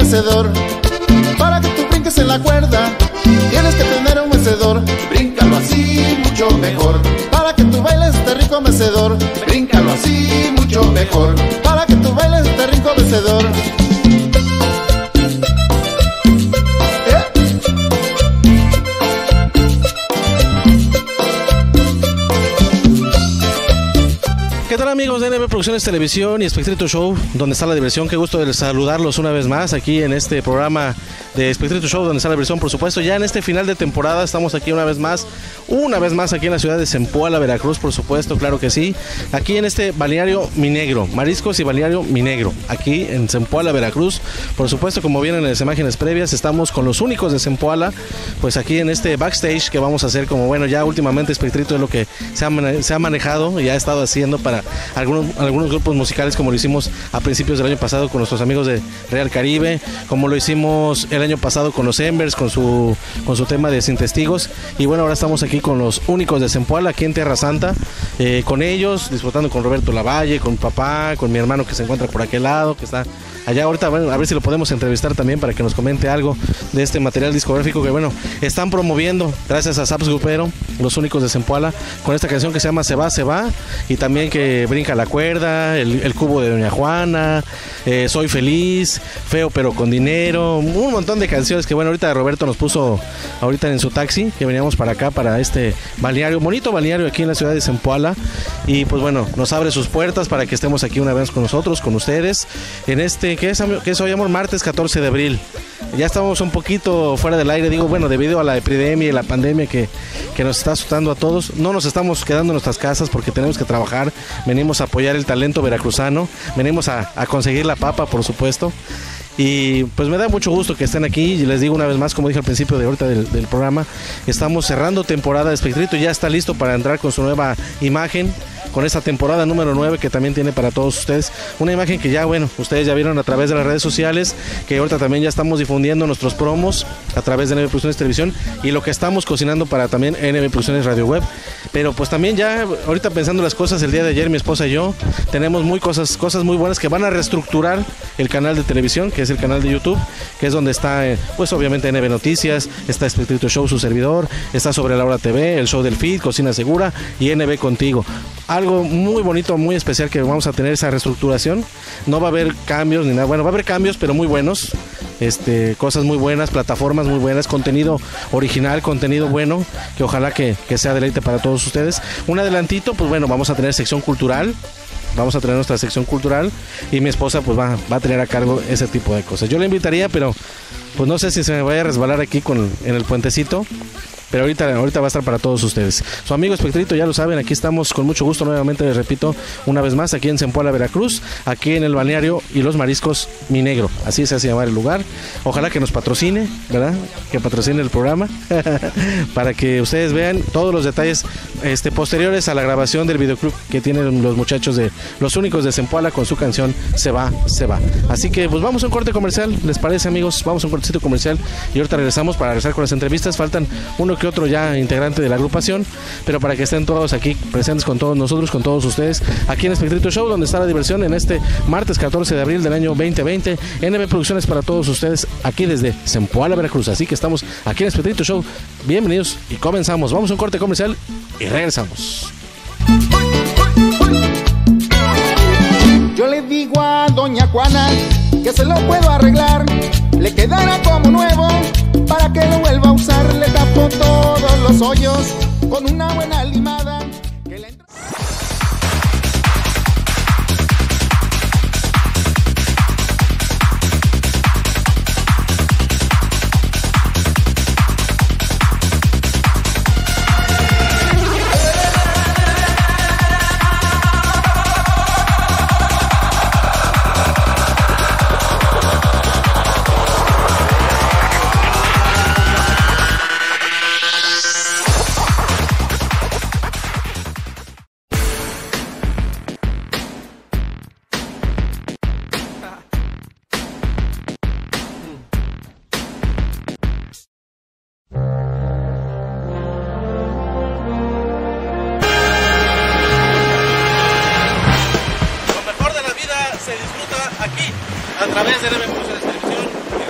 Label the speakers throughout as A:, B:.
A: mecedor. Para que tú brinques en la cuerda, tienes que tener un mecedor. Bríncalo así, mucho mejor. Para que tú bailes este rico mecedor, bríncalo así, mucho mejor. Para que tú bailes este rico mecedor.
B: ¿Qué tal, amigos de NB Producciones Televisión y Espectrito Show, donde está la diversión? Qué gusto de saludarlos una vez más aquí en este programa de Espectrito Show, donde está la diversión, por supuesto. Ya en este final de temporada estamos aquí una vez más aquí en la ciudad de Zempoala, Veracruz, por supuesto, claro que sí. Aquí en este balneario Minegro, Mariscos y Balneario Minegro, aquí en Zempoala, Veracruz. Por supuesto, como vieron en las imágenes previas, estamos con los únicos de Zempoala, pues aquí en este backstage que vamos a hacer, como bueno, ya últimamente Espectrito es lo que se ha manejado y ha estado haciendo para algunos grupos musicales, como lo hicimos a principios del año pasado con nuestros amigos de Real Caribe, como lo hicimos el año pasado con los Embers, con su tema de Sin Testigos. Y bueno, ahora estamos aquí con los únicos de Zempoala, aquí en Tierra Santa, con ellos, disfrutando con Roberto Lavalle, con papá, con mi hermano que se encuentra por aquel lado, que está allá ahorita. Bueno, a ver si lo podemos entrevistar también para que nos comente algo de este material discográfico que, bueno, están promoviendo gracias a Saps Grupero, los únicos de Zempoala, con esta canción que se llama Se va, se va, y también que brinca la cuerda, el cubo de Doña Juana, Soy feliz, Feo pero con dinero, un montón de canciones que, bueno, ahorita Roberto nos puso ahorita en su taxi, que veníamos para acá, para este balneario, bonito balneario aquí en la ciudad de Zempoala, y pues bueno, nos abre sus puertas para que estemos aquí una vez con nosotros, con ustedes, en este, ¿qué es hoy, amor? Martes 14 de abril. Ya estamos un poquito fuera del aire, digo, bueno, debido a la epidemia y la pandemia que nos está asustando a todos. No nos estamos quedando en nuestras casas porque tenemos que trabajar. Venimos a apoyar el talento veracruzano, venimos a conseguir la papa, por supuesto. Y pues me da mucho gusto que estén aquí. Y les digo una vez más, como dije al principio de ahorita del programa, estamos cerrando temporada de Espectrito. Ya está listo para entrar con su nueva imagen, con esta temporada número 9 que también tiene para todos ustedes. Una imagen que ya, bueno, ustedes ya vieron a través de las redes sociales, que ahorita también ya estamos difundiendo nuestros promos a través de NB Producciones Televisión y lo que estamos cocinando para también NB Producciones Radio Web. Pero pues también ya, ahorita pensando las cosas, el día de ayer mi esposa y yo tenemos cosas muy buenas que van a reestructurar el canal de televisión, que es el canal de YouTube, que es donde está, pues obviamente NB Noticias, está Espectrito Show, su servidor, está Sobre la Hora TV, el show del feed, Cocina Segura y NB Contigo. Algo muy bonito, muy especial que vamos a tener esa reestructuración. No va a haber cambios ni nada, bueno, va a haber cambios pero muy buenos, cosas muy buenas, plataformas muy buenas, contenido original, contenido bueno, que ojalá que sea deleite para todos ustedes. Un adelantito, pues bueno, vamos a tener sección cultural. Vamos a tener nuestra sección cultural y mi esposa pues va a tener a cargo ese tipo de cosas. Yo le invitaría, pero pues no sé si se me vaya a resbalar aquí en el puentecito. Pero ahorita va a estar para todos ustedes. Su amigo Espectrito, ya lo saben, aquí estamos con mucho gusto nuevamente, les repito, una vez más, aquí en Zempoala, Veracruz, aquí en el balneario y los mariscos Minegro, así se hace llamar el lugar. Ojalá que nos patrocine, ¿verdad? Que patrocine el programa, para que ustedes vean todos los detalles posteriores a la grabación del videoclip que tienen los muchachos de los únicos de Zempoala con su canción Se va, se va. Así que pues vamos a un corte comercial, ¿les parece, amigos? Vamos a un cortecito comercial y ahorita regresamos para regresar con las entrevistas. Faltan uno que otro ya integrante de la agrupación, pero para que estén todos aquí presentes con todos nosotros, con todos ustedes, aquí en Espectrito Show, donde está la diversión en este martes 14 de abril del año 2020, NB Producciones para todos ustedes, aquí desde Zempoala, Veracruz. Así que estamos aquí en Espectrito Show, bienvenidos y comenzamos. Vamos a un corte comercial y regresamos.
A: Yo le digo a Doña Juana que se lo puedo arreglar, le quedará como nuevo para que lo vuelva a usar. Le tapo todos los hoyos con una buena limada que le entra...
B: A través de NB Producciones Televisión y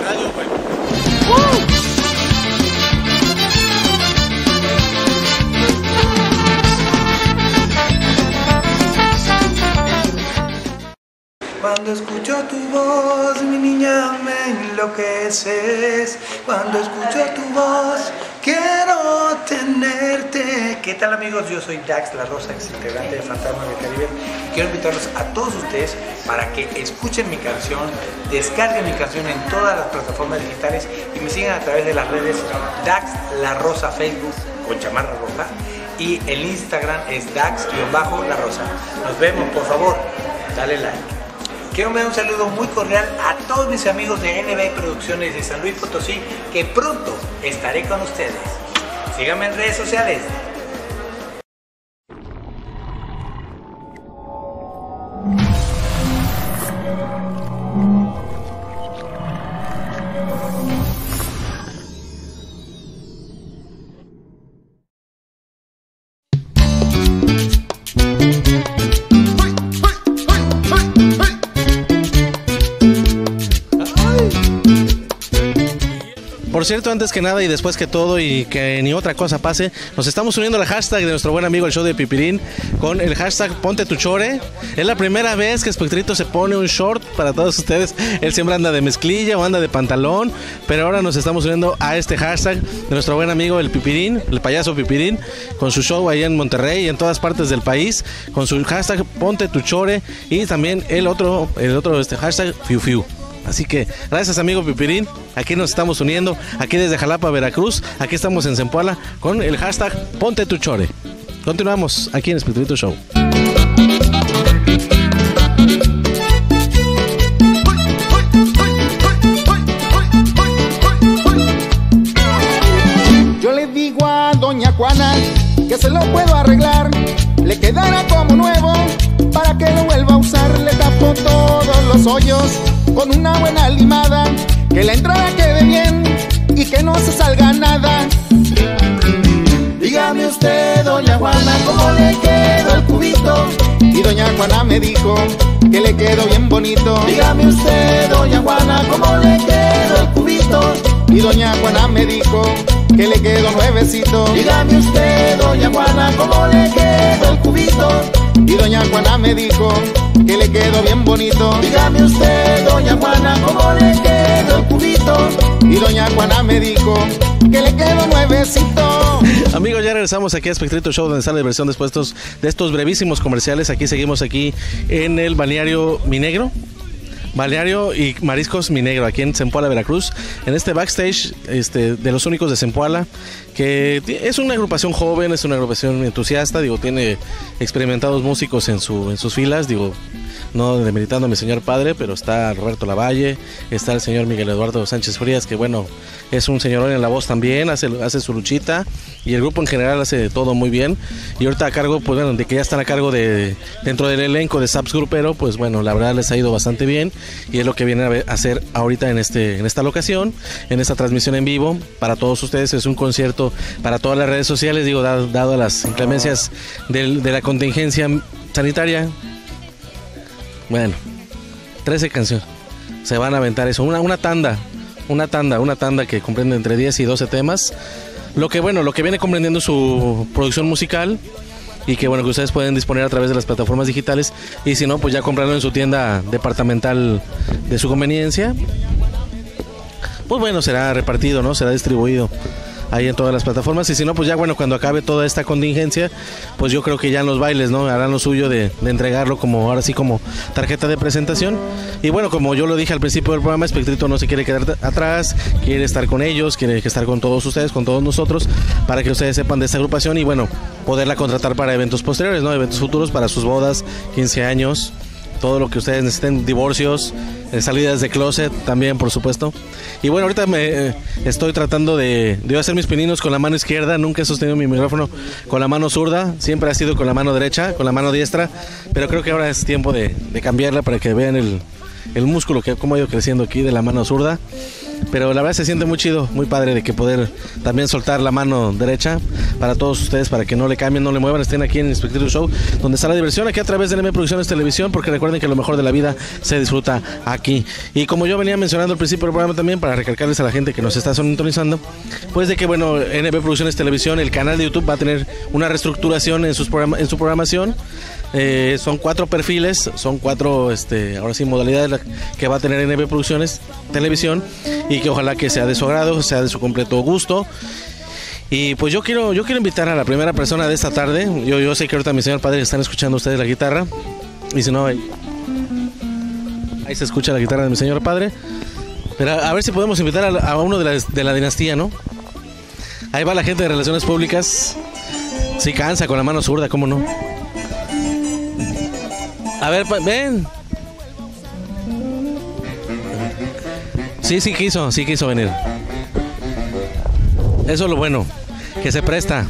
C: Cuando escucho tu voz, mi niña, me enloqueces. Cuando escucho tu voz, quiero tenerte. ¿Qué tal, amigos? Yo soy Dax La Rosa, ex integrante de Fantasmas del Caribe. Quiero invitarlos a todos ustedes para que escuchen mi canción, descarguen mi canción en todas las plataformas digitales y me sigan a través de las redes Dax La Rosa, Facebook con chamarra roja, y el Instagram es Dax-La Rosa. Nos vemos, por favor, dale like. Quiero enviar un saludo muy cordial a todos mis amigos de NB Producciones de San Luis Potosí, que pronto estaré con ustedes. Síganme en redes sociales.
B: Por cierto, antes que nada y después que todo y que ni otra cosa pase, nos estamos uniendo al hashtag de nuestro buen amigo el show de Pipirín con el hashtag Ponte tu Chore. Es la primera vez que Espectrito se pone un short para todos ustedes. Él siempre anda de mezclilla o anda de pantalón, pero ahora nos estamos uniendo a este hashtag de nuestro buen amigo el Pipirín, el payaso Pipirín, con su show allá en Monterrey y en todas partes del país, con su hashtag Ponte tu Chore y también el otro hashtag Fiu Fiu. Así que gracias, amigo Pipirín, aquí nos estamos uniendo, aquí desde Jalapa, Veracruz, aquí estamos en Zempoala con el hashtag Ponte tu Chore. Continuamos aquí en Espectrito Show.
A: Yo le digo a doña Juana que se lo puedo arreglar, le quedará como nuevo para que lo vuelva a usar. Le tapo todos los hoyos con una buena limada, que la entrada quede bien y que no se salga nada. Dígame usted, doña Juana, cómo le quedó el cubito. Y doña Juana me dijo que le quedó bien bonito. Dígame usted, doña Juana, cómo le quedó el cubito. Y doña Juana me dijo que le quedó nuevecito. Dígame usted, doña Juana, cómo le quedó el cubito. Y doña Juana me dijo que le quedó bien bonito. Dígame usted, doña Juana, cómo le quedó el cubito. Y doña Juana me dijo que le quedó nuevecito.
B: Amigos, ya regresamos aquí a Espectrito Show, donde sale la versión después de estos brevísimos comerciales. Aquí seguimos aquí en el balneario Minegro. Balneario y Mariscos Minegro, aquí en Zempoala, Veracruz, en este backstage de los únicos de Zempoala, que es una agrupación joven, es una agrupación entusiasta, digo, tiene experimentados músicos en sus filas, digo, no demeritando a mi señor padre, pero está Roberto Lavalle, está el señor Miguel Eduardo Sánchez Frías, que bueno, es un señorón en la voz también, hace su luchita, y el grupo en general hace todo muy bien, y ahorita a cargo, pues bueno, de que ya están a cargo dentro del elenco de Saps Grupero, pues bueno, la verdad les ha ido bastante bien, y es lo que vienen a hacer ahorita en esta locación, en esta transmisión en vivo, para todos ustedes. Es un concierto para todas las redes sociales, digo, dado las inclemencias de la contingencia sanitaria. Bueno, 13 canciones, se van a aventar eso, una tanda que comprende entre 10 y 12 temas, lo que viene comprendiendo su producción musical, y que bueno, que ustedes pueden disponer a través de las plataformas digitales, y si no, pues ya comprarlo en su tienda departamental de su conveniencia. Pues bueno, será repartido, ¿no? Será distribuido ahí en todas las plataformas, y si no, pues ya bueno, cuando acabe toda esta contingencia, pues yo creo que ya en los bailes, ¿no? Harán lo suyo de entregarlo ahora sí como tarjeta de presentación. Y bueno, como yo lo dije al principio del programa, Espectrito no se quiere quedar atrás, quiere estar con ellos, quiere estar con todos ustedes, con todos nosotros, para que ustedes sepan de esta agrupación y bueno, poderla contratar para eventos posteriores, ¿no? Eventos futuros, para sus bodas, 15 años, todo lo que ustedes necesiten, divorcios, salidas de closet también, por supuesto. Y bueno, ahorita me estoy tratando de hacer mis pininos con la mano izquierda. Nunca he sostenido mi micrófono con la mano zurda, siempre ha sido con la mano derecha, con la mano diestra, pero creo que ahora es tiempo de cambiarla para que vean el músculo que cómo ha ido creciendo aquí de la mano zurda. pero la verdad se siente muy chido, muy padre de que poder también soltar la mano derecha para todos ustedes, para que no le cambien, no le muevan, estén aquí en Spectrum Show, donde está la diversión, aquí a través de NM Producciones Televisión, porque recuerden que lo mejor de la vida se disfruta aquí. Y como yo venía mencionando al principio del programa también, para recalcarles a la gente que nos está sintonizando, pues de que bueno, NM Producciones Televisión, el canal de YouTube va a tener una reestructuración en su programación. Son 4 perfiles, son 4 ahora sí modalidades que va a tener NB Producciones Televisión, y que ojalá que sea de su agrado, sea de su completo gusto. Y pues yo quiero invitar a la primera persona de esta tarde. Yo sé que ahorita mi señor padre están escuchando ustedes la guitarra, y si no, ahí se escucha la guitarra de mi señor padre. Pero a ver si podemos invitar a uno de la dinastía, ¿no? Ahí va la gente de Relaciones Públicas. Sí cansa con la mano zurda, ¿cómo no? A ver, ven. Sí quiso venir. Eso es lo bueno, que se presta.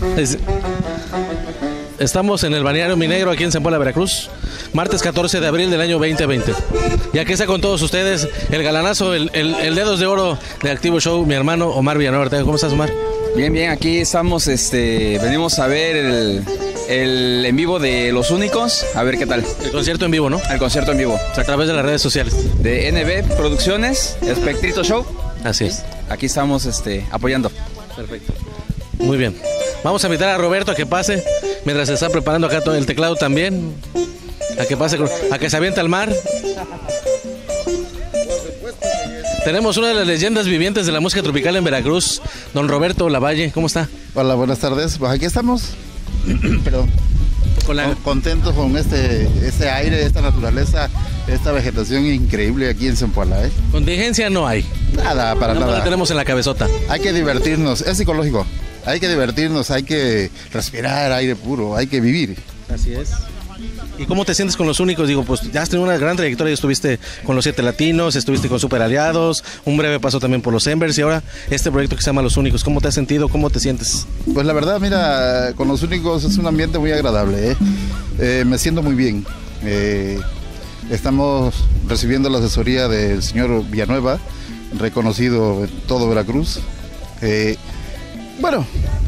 B: Estamos en el balneario Minegro, aquí en Zempoala, Veracruz, martes 14 de abril del año 2020. Y aquí está con todos ustedes el galanazo, el dedos de oro de Activo Show, mi hermano Omar Villanueva Ortega. ¿Cómo estás, Omar?
D: Bien, aquí estamos, venimos a ver el en vivo de Los Únicos, a ver qué tal.
B: El concierto en vivo, ¿no?
D: El concierto en vivo.
B: A través de las redes sociales.
D: De NB Producciones, Spectrito Show.
B: Así es.
D: Aquí estamos apoyando.
B: Perfecto. Muy bien. Vamos a invitar a Roberto a que pase, mientras se está preparando acá todo el teclado también. A que pase, a que se aviente al mar. Tenemos una de las leyendas vivientes de la música tropical en Veracruz, don Roberto Lavalle. ¿Cómo está?
E: Hola, buenas tardes. Pues aquí estamos. Perdón. Contentos con este aire, esta naturaleza, esta vegetación increíble aquí en Zempoala, ¿eh?
B: Contingencia no hay.
E: Nada, para nada.
B: La tenemos en la cabezota.
E: Hay que divertirnos, es psicológico. Hay que divertirnos, hay que respirar aire puro, hay que vivir.
B: Así es. ¿Y cómo te sientes con Los Únicos? Digo, pues ya has tenido una gran trayectoria, estuviste con los 7 Latinos, estuviste con Super Aliados, un breve paso también por los Embers, y ahora este proyecto que se llama Los Únicos. ¿Cómo te has sentido? ¿Cómo te sientes?
E: Pues la verdad, mira, con Los Únicos es un ambiente muy agradable, ¿eh? Me siento muy bien. Estamos recibiendo la asesoría del señor Villanueva, reconocido en todo Veracruz. Bueno,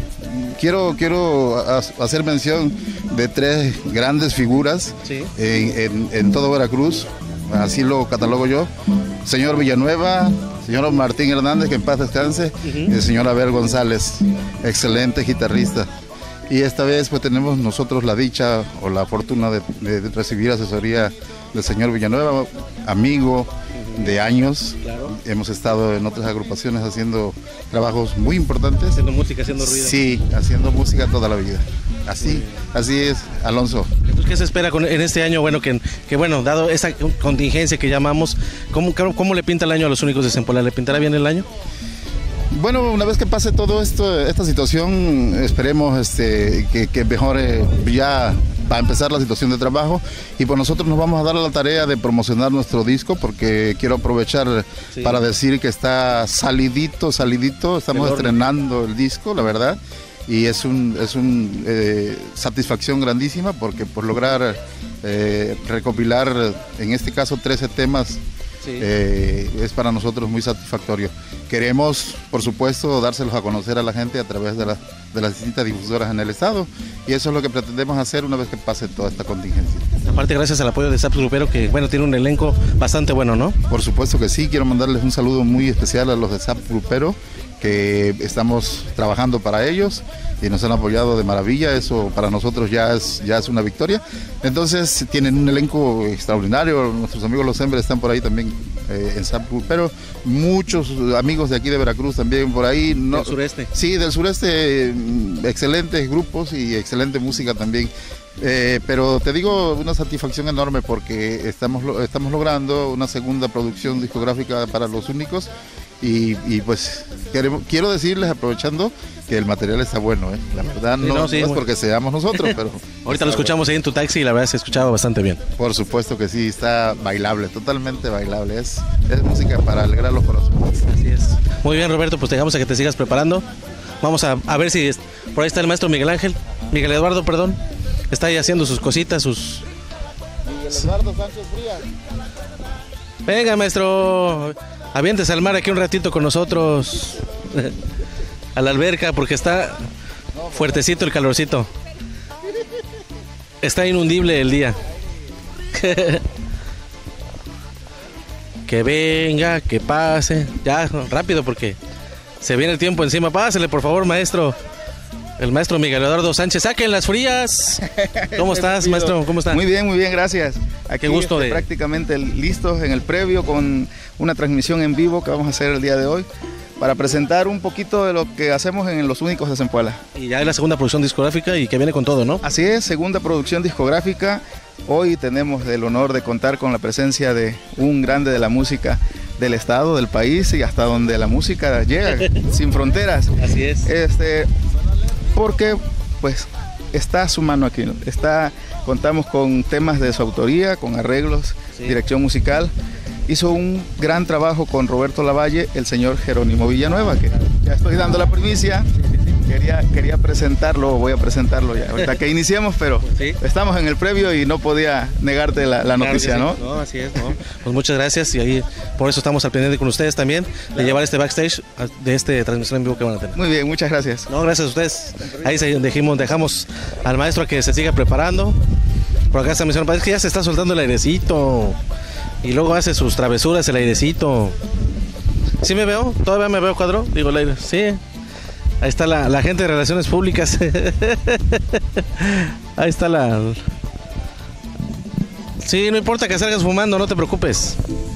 E: quiero hacer mención de 3 grandes figuras, sí, en todo Veracruz, así lo catalogo yo. Señor Villanueva, señor Martín Hernández, que en paz descanse, y el señor Abel González, excelente guitarrista. Y esta vez pues tenemos nosotros la dicha o la fortuna de recibir asesoría del señor Villanueva, amigo de años. Claro. Hemos estado en otras agrupaciones haciendo trabajos muy importantes.
B: Haciendo música, haciendo ruido.
E: Sí, haciendo música toda la vida. Así es, Alonso.
B: Entonces, ¿qué se espera en este año? Bueno, que bueno, dado esa contingencia que llamamos, ¿cómo le pinta el año a Los Únicos de Zempoala? ¿Le pintará bien el año?
E: Bueno, una vez que pase todo esto, esta situación, esperemos que mejore ya para empezar la situación de trabajo, y pues nosotros nos vamos a dar la tarea de promocionar nuestro disco, porque quiero aprovechar para decir que está salidito, estamos estrenando el disco, la verdad, y es una satisfacción grandísima, porque por lograr recopilar en este caso 13 temas, sí, es para nosotros muy satisfactorio. Queremos, por supuesto, dárselos a conocer a la gente a través de las distintas difusoras en el estado, y eso es lo que pretendemos hacer una vez que pase toda esta contingencia.
B: Aparte, gracias al apoyo de Zap Grupero, que bueno, tiene un elenco bastante bueno, ¿no?
E: Por supuesto que sí, quiero mandarles un saludo muy especial a los de Zap Grupero, que estamos trabajando para ellos y nos han apoyado de maravilla. Eso para nosotros ya es una victoria. Entonces tienen un elenco extraordinario. Nuestros amigos los Embers están por ahí también en Zap Grupero, muchos amigos de aquí de Veracruz también por ahí, ¿no?
B: Del sureste.
E: Sí, del sureste, excelentes grupos y excelente música también. Pero te digo, una satisfacción enorme, porque estamos logrando una segunda producción discográfica para Los Únicos, y pues quiero decirles, aprovechando, que el material está bueno, la verdad, no es porque seamos nosotros, pero
B: ahorita lo escuchamos ahí en tu taxi y la verdad se escuchaba bastante bien.
E: Por supuesto que sí, está bailable, totalmente bailable, es música para alegrar los corazones.
B: Así es. Muy bien, Roberto, pues dejamos a que te sigas preparando. Vamos a ver si por ahí está el maestro Miguel Eduardo, perdón, está ahí haciendo sus cositas, Miguel
E: Eduardo Sánchez Frías.
B: Venga, maestro. Aviéntese al mar aquí un ratito con nosotros. A la alberca, porque está fuertecito el calorcito. Está inundible el día. Que venga, que pase. Ya, rápido porque se viene el tiempo encima. Pásele, por favor, maestro. El maestro Miguel Eduardo Sánchez. ¡Saquen las frías! ¿Cómo estás, maestro? ¿Cómo está?
F: Muy bien, gracias. Aquí
B: Qué gusto
F: prácticamente listos en el previo con una transmisión en vivo que vamos a hacer el día de hoy para presentar un poquito de lo que hacemos en Los Únicos de Zempoala.
B: Y ya es la segunda producción discográfica y que viene con todo, ¿no?
F: Así es, segunda producción discográfica. Hoy tenemos el honor de contar con la presencia de un grande de la música del estado, del país y hasta donde la música llega, sin fronteras.
B: Así es.
F: Porque pues está su mano aquí, ¿no? Contamos con temas de su autoría, con arreglos, sí, dirección musical. Hizo un gran trabajo con Roberto Lavalle, el señor Jerónimo Villanueva, que ya estoy dando la primicia. Quería presentarlo, voy a presentarlo ya ahorita que iniciemos, pero sí, estamos en el previo y no podía negarte la noticia,
B: claro,
F: ¿no?
B: Sí. No, así es, ¿no? Pues muchas gracias y ahí por eso estamos al pendiente con ustedes también, de llevar este backstage de esta transmisión en vivo que van a tener.
F: Muy bien, muchas gracias.
B: No, gracias a ustedes. Ahí dejamos al maestro que se siga preparando. Por acá está mi señor padre, es que ya se está soltando el airecito y luego hace sus travesuras el airecito. ¿Sí me veo? ¿Todavía me veo, cuadro? Digo el aire, sí. Ahí está la gente de Relaciones Públicas. Ahí está la... Sí, no importa que salgas fumando, no te preocupes.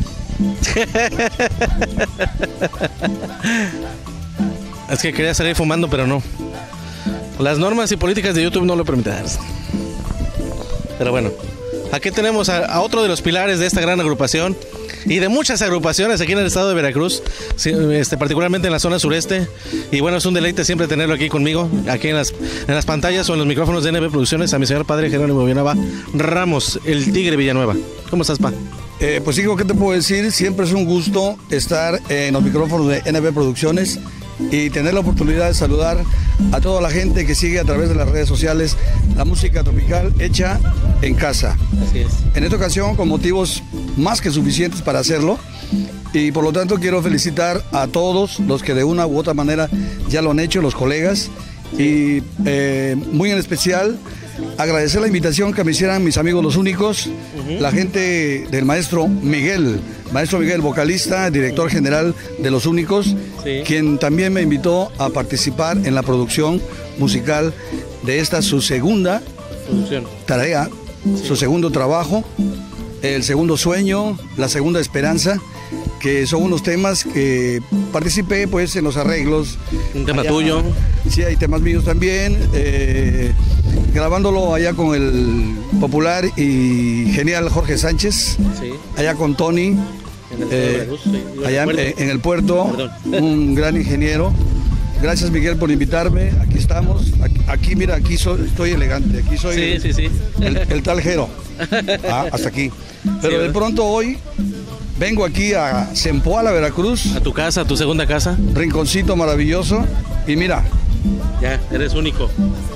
B: Es que quería salir fumando, pero no. Las normas y políticas de YouTube no lo permiten. Pero bueno, aquí tenemos a otro de los pilares de esta gran agrupación y de muchas agrupaciones aquí en el estado de Veracruz, particularmente en la zona sureste. Y bueno, es un deleite siempre tenerlo aquí conmigo, aquí en las pantallas o en los micrófonos de NB Producciones, a mi señor padre Jerónimo Villanueva Ramos, el Tigre Villanueva. ¿Cómo estás, pa?
G: Pues hijo, ¿qué te puedo decir? Siempre es un gusto estar en los micrófonos de NB Producciones y tener la oportunidad de saludar a toda la gente que sigue a través de las redes sociales la música tropical hecha en casa.
B: Así es.
G: En esta ocasión con motivos más que suficientes para hacerlo y por lo tanto quiero felicitar a todos los que de una u otra manera ya lo han hecho, los colegas, y muy en especial agradecer la invitación que me hicieran mis amigos Los Únicos, la gente del maestro Miguel, vocalista, director general de Los Únicos, sí, quien también me invitó a participar en la producción musical de esta su segunda tarea, sí, su segundo trabajo, el segundo sueño, la segunda esperanza, que son unos temas que participé pues en los arreglos.
B: Un tema tuyo.
G: Sí, hay temas míos también, grabándolo allá con el popular y genial Jorge Sánchez, sí, allá con Tony, allá en el puerto, un gran ingeniero. Gracias, Miguel, por invitarme. Aquí estamos. Aquí mira, estoy elegante. Aquí soy el tal Jero. Hasta aquí. Pero de pronto hoy vengo aquí a Zempoala, Veracruz.
B: A tu casa, a tu segunda casa.
G: Rinconcito maravilloso. Y mira.
B: Ya, eres único.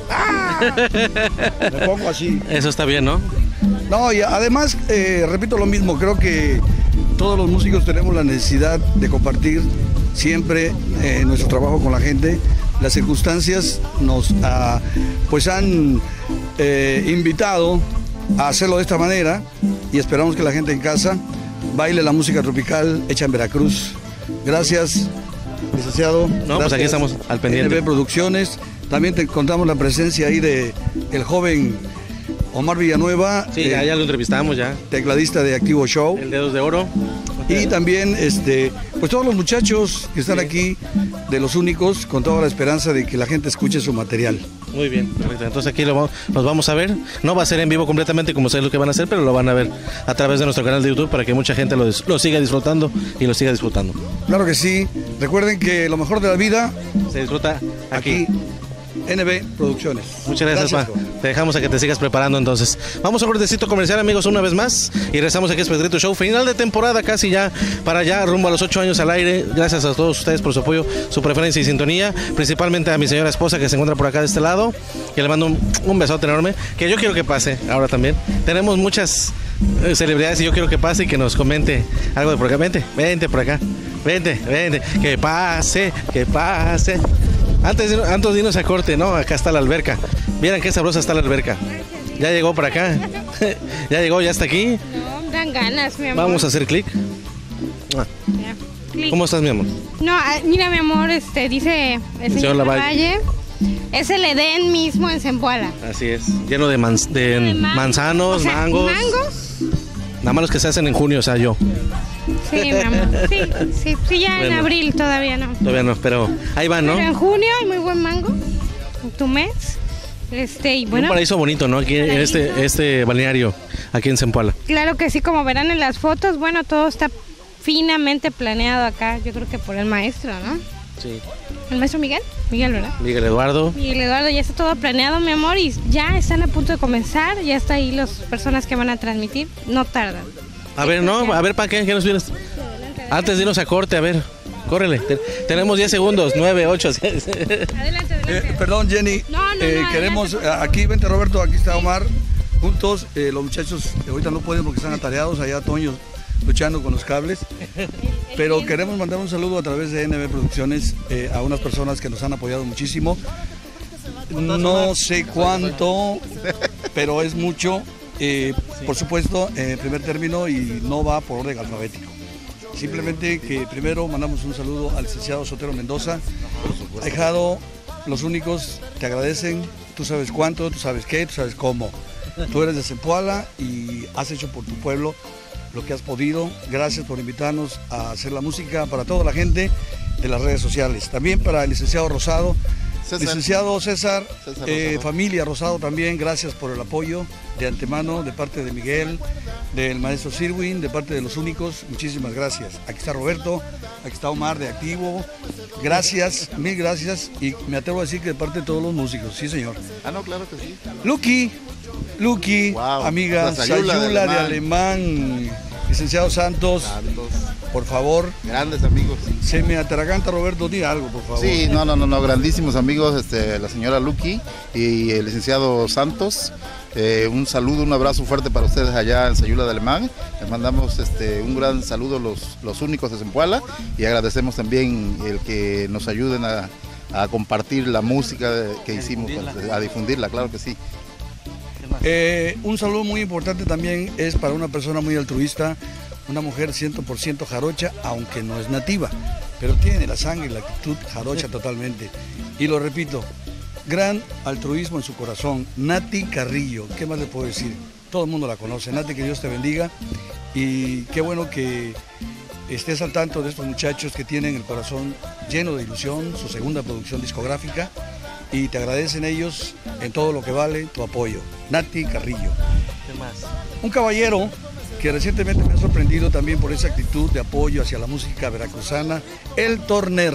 G: Me pongo así.
B: Eso está bien, ¿no?
G: No, y además, repito lo mismo. Creo que todos los músicos tenemos la necesidad de compartir siempre nuestro trabajo con la gente. Las circunstancias nos han invitado a hacerlo de esta manera y esperamos que la gente en casa baile la música tropical hecha en Veracruz. Gracias, licenciado.
B: No, gracias, pues aquí estamos al pendiente.
G: NB Producciones. También te contamos la presencia ahí de el joven Omar Villanueva.
B: Sí, ya lo entrevistamos ya.
G: Tecladista de Activo Show.
B: El Dedos de Oro.
G: Y también pues todos los muchachos que están aquí de Los Únicos, con toda la esperanza de que la gente escuche su material.
B: Muy bien, perfecto. Entonces aquí nos vamos a ver. No va a ser en vivo completamente como ustedes lo que van a hacer, pero lo van a ver a través de nuestro canal de YouTube para que mucha gente lo siga disfrutando y lo siga disfrutando.
G: Claro que sí. Recuerden que lo mejor de la vida
B: se disfruta aquí.
G: NB Producciones.
B: Muchas gracias, pa. Te dejamos a que te sigas preparando entonces. Vamos a un cortecito comercial, amigos, una vez más. Y regresamos aquí a Espectrito Show. Final de temporada casi ya, para allá, rumbo a los 8 años al aire. Gracias a todos ustedes por su apoyo, su preferencia y sintonía. Principalmente a mi señora esposa que se encuentra por acá de este lado. Que le mando un besote enorme. Que yo quiero que pase ahora también. Tenemos muchas celebridades y yo quiero que pase y que nos comente algo de por acá. Vente por acá. Vente, que pase. Antes de irnos a corte, ¿no? Acá está la alberca. Vieran qué sabrosa está la alberca. Ya llegó por acá. Ya está aquí.
H: No, dan ganas, mi amor.
B: Vamos a hacer clic.
H: Ya, clic.
B: ¿Cómo estás, mi amor?
H: No, mira, mi amor, dice el señor Lavalle. Es el Edén mismo en Zempoala.
B: Así es. Lleno de manzanos,
H: o sea,
B: mangos. Nada más los que se hacen en junio, o sea, yo.
H: Sí, mi amor. Sí, ya
B: Bueno.
H: en abril todavía no.
B: Todavía no, pero ahí van, ¿no?
H: Pero en junio hay muy buen mango. En tu mes. Y bueno.
B: Un paraíso bonito, ¿no? Aquí en este balneario, aquí en Zempoala.
H: Claro que sí, como verán en las fotos, bueno, todo está finamente planeado acá. Yo creo que por el maestro, ¿no?
B: Sí.
H: ¿El maestro Miguel? Miguel, ¿verdad?
B: Miguel Eduardo.
H: Miguel Eduardo, ya está todo planeado, mi amor, y ya están a punto de comenzar. Ya está ahí las personas que van a transmitir. No tardan.
B: A ver, no, a ver, ¿para qué? ¿Qué nos vienes? Antes de irnos a corte, a ver, córrele. Tenemos 10 segundos, 9, 8.
H: Adelante.
G: Perdón, Jenny.
H: No,
G: queremos, aquí, vente Roberto, aquí está Omar. Juntos, los muchachos ahorita no pueden porque están atareados, allá Toño luchando con los cables. Pero queremos mandar un saludo a través de NB Producciones a unas personas que nos han apoyado muchísimo. No sé cuánto, pero es mucho. Por supuesto, en primer término, y no va por orden alfabético. Simplemente que primero mandamos un saludo al licenciado Sotero Mendoza. Dejado, los únicos te agradecen, tú sabes cuánto, tú sabes qué, tú sabes cómo. Tú eres de Zempoala y has hecho por tu pueblo lo que has podido. Gracias por invitarnos a hacer la música para toda la gente de las redes sociales. También para el licenciado Rosado. Licenciado César
E: Rosado.
G: Familia Rosado también, gracias por el apoyo de antemano de parte de Miguel, del maestro Sirwin, de parte de los únicos, muchísimas gracias. Aquí está Roberto, aquí está Omar de Activo, gracias, mil gracias, y me atrevo a decir que de parte de todos los músicos, sí señor.
E: Ah, no, claro que sí.
G: Lucky,
E: Wow.
G: amiga,
E: La Sayula
G: de Alemán, licenciado Santos, por favor.
E: Grandes amigos.
G: Se me atraganta Roberto, di algo, por favor.
E: Sí, no, grandísimos amigos, la señora Lucky y el licenciado Santos. Un saludo, un abrazo fuerte para ustedes allá en Sayula de Alemán. Les mandamos un gran saludo los únicos de Zempoala y agradecemos también el que nos ayuden a compartir la música que hicimos, a difundirla, claro que sí.
G: Un saludo muy importante también es para una persona muy altruista, una mujer 100% jarocha, aunque no es nativa, pero tiene la sangre y la actitud jarocha totalmente. Y lo repito, gran altruismo en su corazón, Nati Carrillo, ¿qué más le puedo decir? Todo el mundo la conoce. Nati, que Dios te bendiga y qué bueno que estés al tanto de estos muchachos que tienen el corazón lleno de ilusión, su segunda producción discográfica, y te agradecen ellos en todo lo que vale tu apoyo. Nati Carrillo.
B: ¿Qué más?
G: Un caballero que recientemente me ha sorprendido también por esa actitud de apoyo hacia la música veracruzana, el Torner.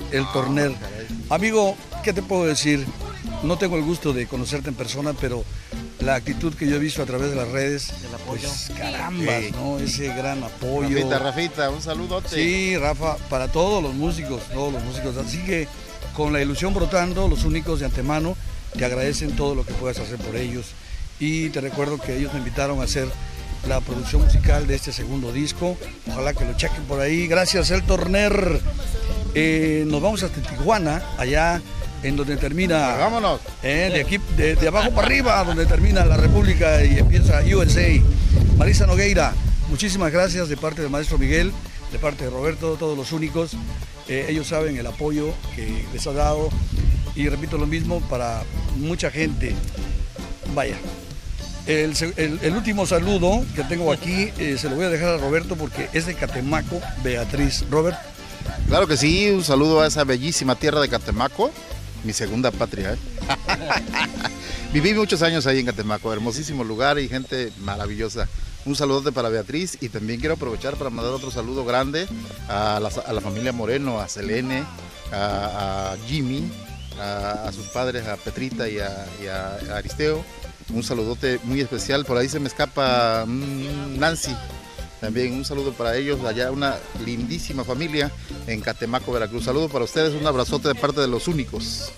G: Amigo, ¿qué te puedo decir? No tengo el gusto de conocerte en persona, pero la actitud que yo he visto a través de las redes, pues carambas,
E: Sí.
G: ¿no? Ese gran apoyo.
E: Rafita, un saludote.
G: Sí, Rafa, para todos los músicos. Así que con la ilusión brotando, los únicos de antemano te agradecen todo lo que puedas hacer por ellos. Y te recuerdo que ellos me invitaron a hacer la producción musical de este segundo disco. Ojalá que lo chequen por ahí. Gracias, El Torner. Nos vamos hasta Tijuana, allá en donde termina.
E: Vámonos.
G: De aquí, de abajo para arriba, donde termina la República y empieza USA. Marisa Nogueira, muchísimas gracias de parte del maestro Miguel, de parte de Roberto, todos los únicos. Ellos saben el apoyo que les ha dado y repito lo mismo para mucha gente. Vaya. El último saludo que tengo aquí se lo voy a dejar a Roberto porque es de Catemaco, Beatriz. Robert.
E: Claro que sí, un saludo a esa bellísima tierra de Catemaco, mi segunda patria. Viví muchos años ahí en Catemaco, hermosísimo lugar y gente maravillosa. Un saludote para Beatriz y también quiero aprovechar para mandar otro saludo grande a la familia Moreno, a Selene, a Jimmy, a sus padres, a Petrita y a Aristeo. Un saludote muy especial, por ahí se me escapa Nancy. También un saludo para ellos, allá una lindísima familia en Catemaco, Veracruz. Saludo para ustedes, un abrazote de parte de los únicos.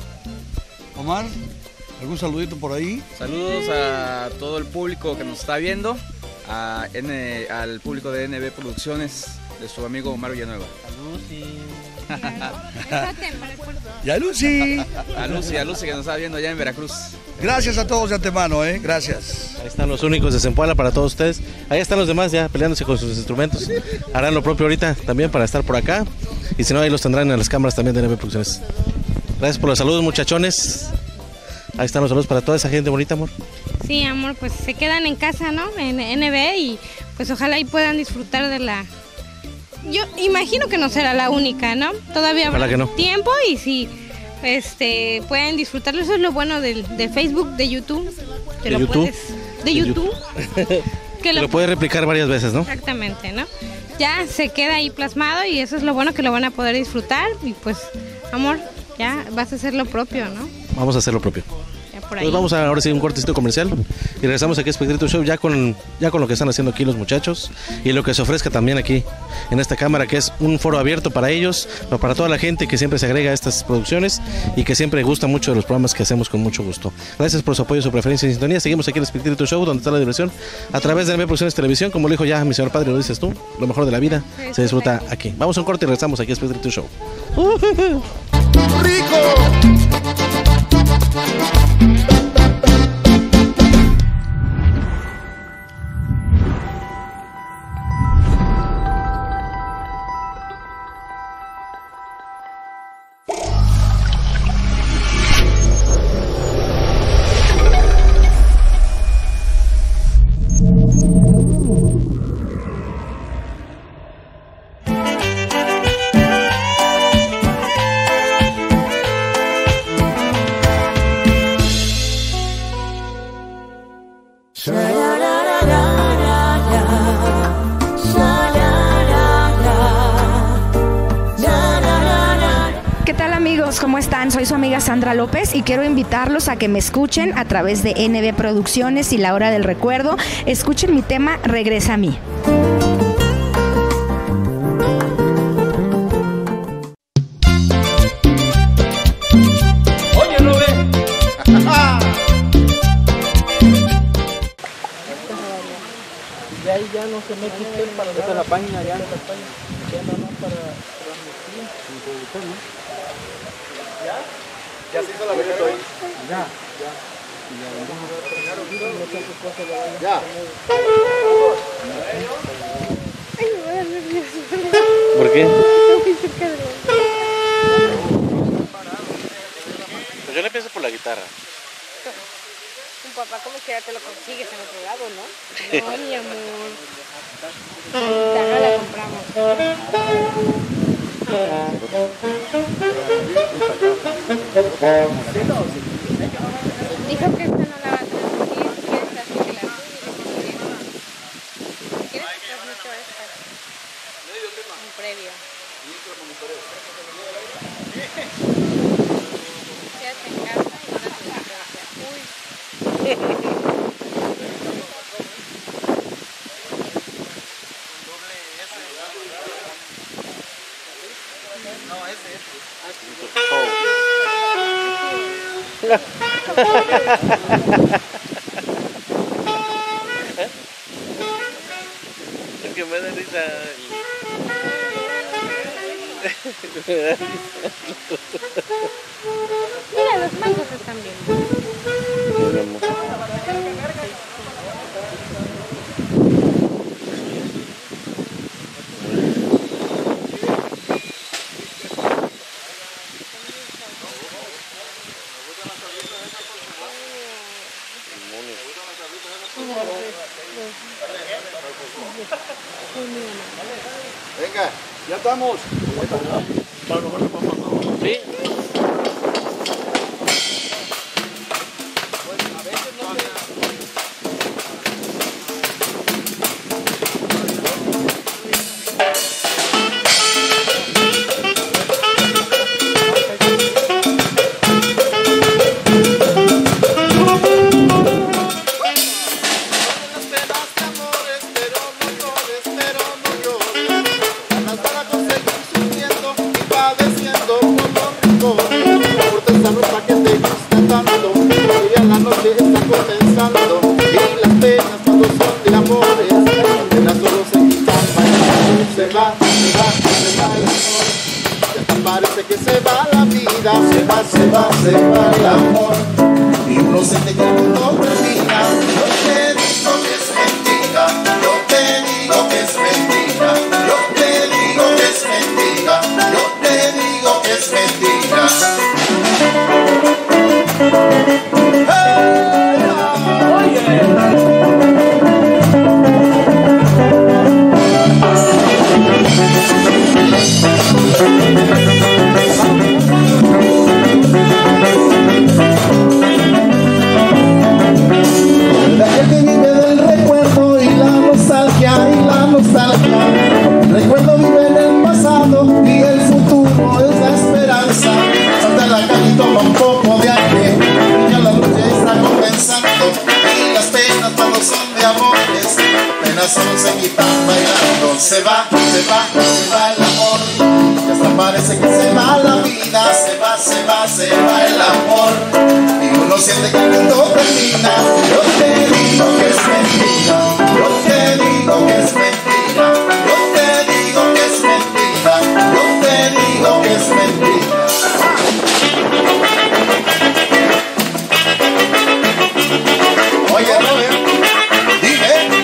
G: Omar, ¿algún saludito por ahí?
D: Saludos a todo el público que nos está viendo, al público de NB Producciones, de su amigo Omar Villanueva.
G: Y a Lucy.
D: A Lucy que nos está viendo allá en Veracruz.
G: Gracias a todos de antemano, gracias.
B: Ahí están los únicos de Zempoala para todos ustedes. Ahí están los demás ya peleándose con sus instrumentos. Harán lo propio ahorita también para estar por acá. Y si no, ahí los tendrán en las cámaras también de NB Producciones. Gracias por los saludos, muchachones. Ahí están los saludos para toda esa gente bonita, amor.
H: Sí, amor, pues se quedan en casa, ¿no? En NB y pues ojalá y puedan disfrutar de la... Yo imagino que no será la única, ¿no? Todavía habrá tiempo y si pueden disfrutarlo. Eso es lo bueno de Facebook, de YouTube.
B: ¿De YouTube?
H: De YouTube.
B: Que lo puedes replicar varias veces, ¿no?
H: Exactamente, ¿no? Ya se queda ahí plasmado y eso es lo bueno, que lo van a poder disfrutar. Y pues, amor, ya vas a hacer lo propio, ¿no?
B: Vamos a hacer lo propio.
H: Pues
B: vamos a ahora sí un cortecito comercial y regresamos aquí a Espectrito Show ya con lo que están haciendo aquí los muchachos y lo que se ofrezca también aquí en esta cámara, que es un foro abierto para ellos, para toda la gente que siempre se agrega a estas producciones y que siempre gusta mucho de los programas que hacemos con mucho gusto. Gracias por su apoyo, su preferencia y sintonía. Seguimos aquí en Espectrito Show, donde está la diversión a través de NB Producciones Televisión. Como lo dijo ya mi señor padre, lo dices tú, lo mejor de la vida se disfruta aquí. Vamos a un corte y regresamos aquí a Espectrito Show.
A: ¡Rico!
I: ¿Cómo están? Soy su amiga Sandra López y quiero invitarlos a que me escuchen a través de NB Producciones y La Hora del Recuerdo. Escuchen mi tema Regresa a mí.
A: ¡Óyelo, ve!
J: De ahí ya no se mete usted para esta la página ya no para transmitir ¿no?
A: ¿Ya se hizo la beca hoy?
J: Ya.
B: ¿Por qué? Pues yo le pienso por la guitarra.
H: Un papá como quiera te lo consigues en otro lado, ¿no? No, mi amor. La guitarra la compramos. Dijo que esta no la va a transmitir, que esta sí que la transmite. ¿Quieres que transmito esta? Un previo. Quédate en casa y van a tener que uy.
B: Es que me da risa.
H: Mira, los mangos están bien.
A: Venga,
G: ya estamos.
B: Sí.
A: se va.
E: se va el amor. Y uno siente que el mundo termina. Yo te digo que es mentira, yo te digo que es mentira, yo te digo que es mentira, yo te digo que es mentira. Recuerdo vive en el pasado y el futuro es la esperanza. Salta en la calle y toma un poco de aire, ya la noche está comenzando y las penas cuando son de amores, penas solo se quitan bailando. Se va el amor, y hasta parece que se va la vida. Se va el amor, y uno siente que el mundo termina. Yo te digo que es mentira, yo te digo que es mentira, yo te digo que es mentira, yo te digo que es mentira. Oye, Robert, dime.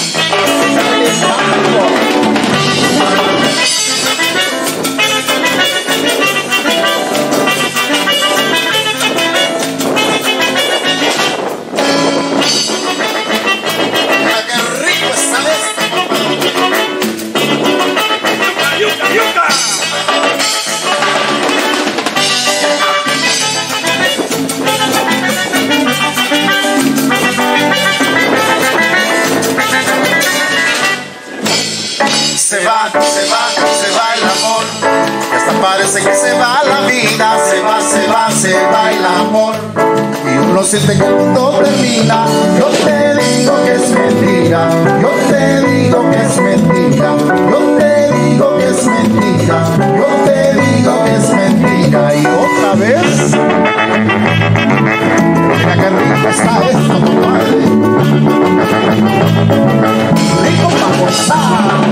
E: Se va el amor, y hasta parece que se va la vida. Se va el amor, y uno siente que el mundo termina. Yo te digo que es mentira, yo te digo que es mentira, yo te digo que es mentira, yo te digo que es mentira. Y otra vez, mira qué rico está esto, compadre. Rico para gozar.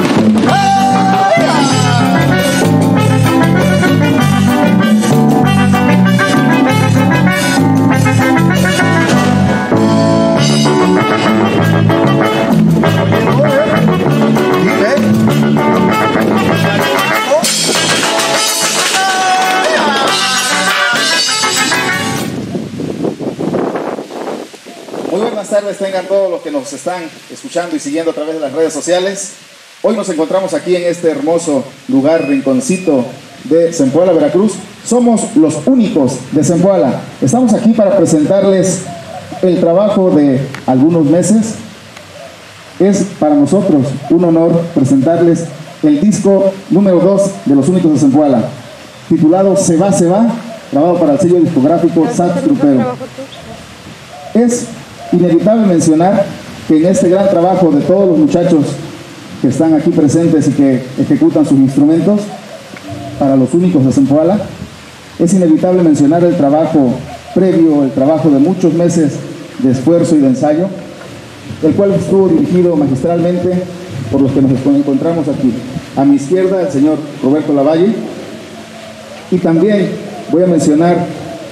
E: Muy buenas tardes tengan todos los que nos están escuchando y siguiendo a través de las redes sociales. Hoy nos encontramos aquí en este hermoso lugar, rinconcito de Zempoala, Veracruz. Somos los únicos de Zempoala. Estamos aquí para presentarles el trabajo de algunos meses. Es para nosotros un honor presentarles el disco número 2 de los únicos de Zempoala, titulado Se va, grabado para el sello discográfico Sax Trupero. Es inevitable mencionar que en este gran trabajo de todos los muchachos que están aquí presentes y que ejecutan sus instrumentos para los únicos de Zempoala, es inevitable mencionar el trabajo previo, el trabajo de muchos meses de esfuerzo y de ensayo, el cual estuvo dirigido magistralmente por los que nos encontramos aquí. A mi izquierda, el señor Roberto Lavalle, y también voy a mencionar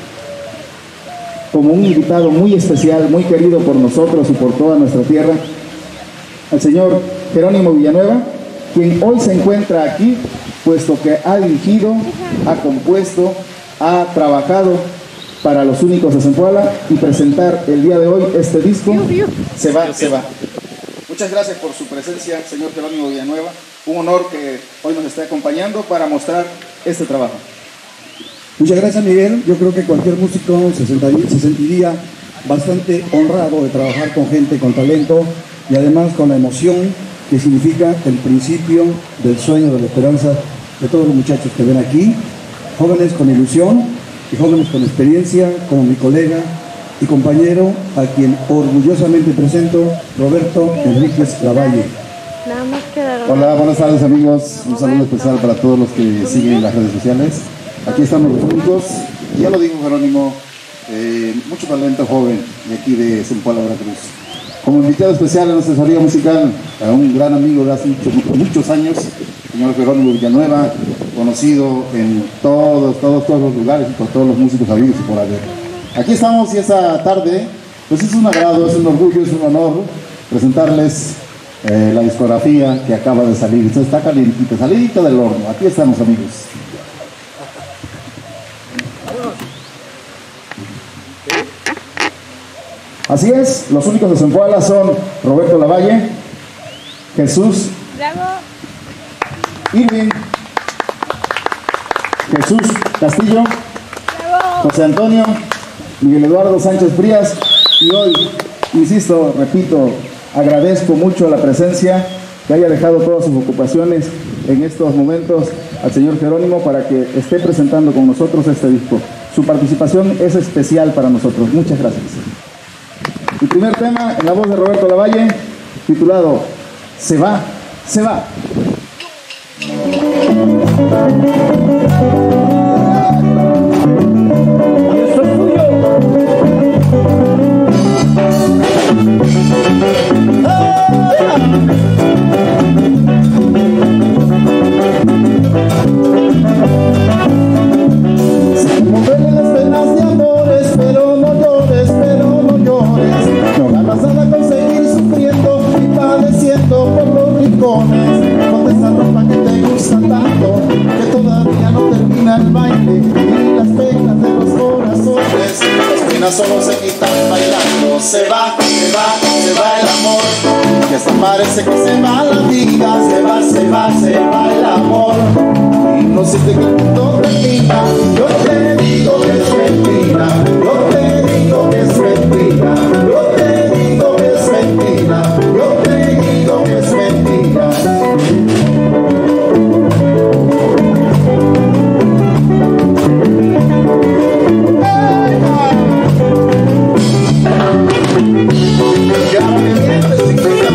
E: como un invitado muy especial, muy querido por nosotros y por toda nuestra tierra, al señor Jerónimo Villanueva, quien hoy se encuentra aquí, puesto que ha dirigido, ha compuesto, ha trabajado para los únicos de Zempoala y presentar el día de hoy este disco, Se va. Muchas gracias por su presencia, señor Jerónimo Villanueva. Un honor que hoy nos esté acompañando para mostrar este trabajo.
K: Muchas gracias, Miguel. Yo creo que cualquier músico se sentiría bastante honrado de trabajar con gente con talento y además con la emoción que significa el principio del sueño, de la esperanza de todos los muchachos que ven aquí, jóvenes con ilusión y jóvenes con experiencia, como mi colega y compañero, a quien orgullosamente presento, Roberto Enríquez Lavalle.
E: Hola, buenas tardes amigos, un saludo especial para todos los que siguen en las redes sociales. Aquí estamos los únicos, ya lo dijo Jerónimo, mucho talento joven de aquí de Zempoala, Veracruz. Como invitado especial en nuestra asesoría musical, a un gran amigo de hace muchos años, señor Jerónimo Villanueva,
K: conocido en todos los lugares y por todos los músicos habidos y por haber. Aquí estamos y esta tarde, pues es un agrado, es un orgullo, es un honor presentarles la discografía que acaba de salir. Esto está calientita, salidita del horno. Aquí estamos, amigos. Así es, los únicos de Zempoala son Roberto Lavalle, Jesús,
H: Bravo.
K: Irving, Jesús Castillo,
H: Bravo.
K: José Antonio, Miguel Eduardo Sánchez Frías, y hoy, insisto, repito, agradezco mucho la presencia, que haya dejado todas sus ocupaciones en estos momentos al señor Jerónimo para que esté presentando con nosotros este disco. Su participación es especial para nosotros. Muchas gracias. El primer tema en la voz de Roberto Lavalle, titulado Se va, se va.
J: Esto es tuyo.
K: Se moverle las penas de amores, pero no llores, no ganas nada con seguir sufriendo y padeciendo por los rincones, con esa ropa que te gusta tanto, que todavía no termina el baile, y las penas de los corazones, las penas solo se quitan bailando. Se va, se va, se va el amor, y hasta parece que se va la vida. Se va, se va, se va el amor, y no siente que el mundo termina. Yo te digo que es mentira, yo te digo que es mentira, yo te digo que es mentira, yo te digo que es mentira. Ya me mientes, chiquita.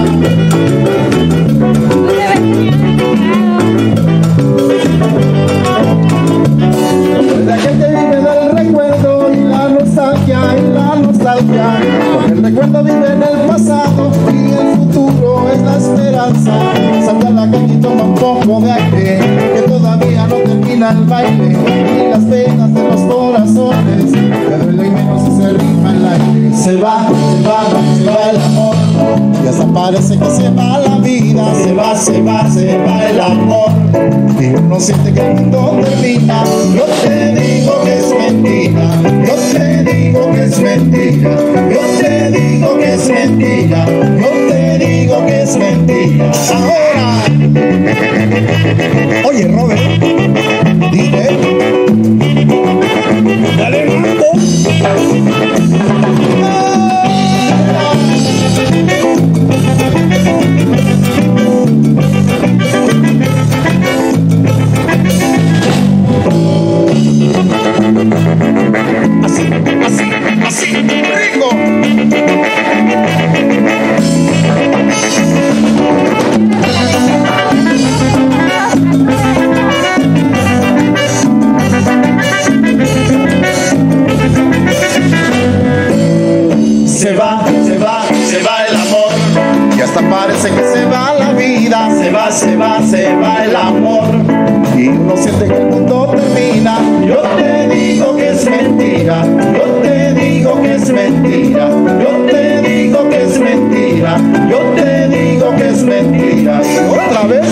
K: La gente vive del recuerdo y la nostalgia, porque el recuerdo vive en el pasado y el futuro es la esperanza. Salta a la calle y toma un poco de aire, que todavía no termina el baile, y las penas de los corazones, que duele y menos si se rima el aire. Se va, se va, se va el amor, y hasta parece que se va la vida. Se va, se va, se va el amor, y uno siente que el mundo termina. Yo te digo que es mentira, yo te digo que es mentira, yo te digo que es mentira, yo te digo que es mentira. Ahora, oye Robert, dime, dale mambo. Así, así, así, ringo. Se va, se va, se va el amor, y hasta parece que se va la vida. Se va, se va, se va el amor, y uno siente que el mundo termina. Yo te digo que es mentira, yo te digo que es mentira, yo te digo que es mentira, yo te digo que es mentira. Y otra vez,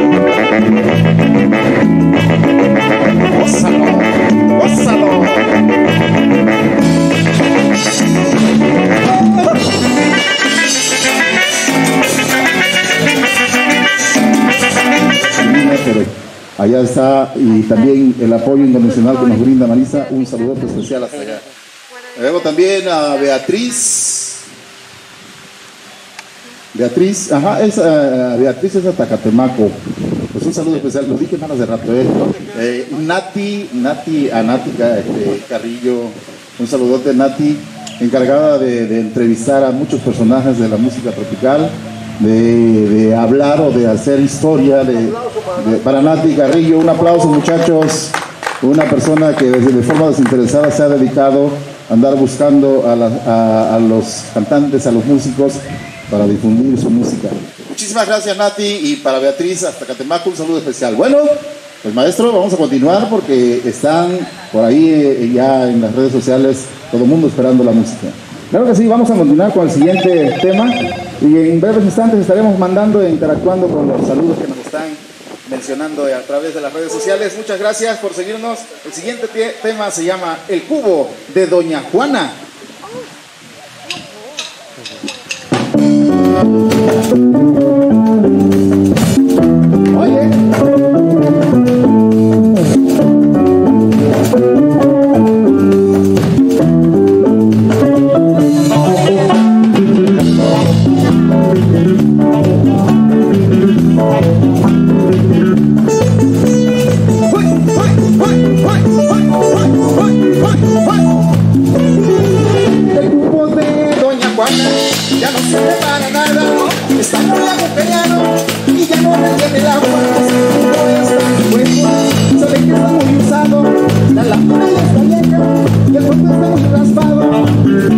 K: gózalo, gózalo. Allá está, y también el apoyo incondicional que nos brinda Marisa. Un saludo especial hasta allá. Luego también a Beatriz. Beatriz, ajá, Beatriz es hasta Catemaco. Pues un saludo especial, lo dije más hace rato. Nati Carrillo, un saludote, Nati, encargada de entrevistar a muchos personajes de la música tropical, de hablar o de hacer historia para Nati Carrillo. Un aplauso, muchachos. Una persona que de forma desinteresada se ha dedicado a andar buscando a los cantantes, a los músicos, para difundir su música. Muchísimas gracias, Nati, y para Beatriz hasta Catemaco un saludo especial. Bueno,
E: Pues maestro, vamos a continuar porque están por ahí ya en las redes sociales todo el mundo esperando la música.
K: Claro que sí, vamos a continuar con el siguiente tema y en breves instantes estaremos mandando e interactuando con los saludos que nos están mencionando a través de las redes sociales. Muchas gracias por seguirnos. El siguiente tema se llama El Cubo de Doña Juana. Oye.
A: El cubo de Doña Juana ya no sirve para nada, está muy agujereado y ya no retiene el agua. No está hueco, se ve que está muy usado, la lámpara ya está vieja y el fondo está muy raspado.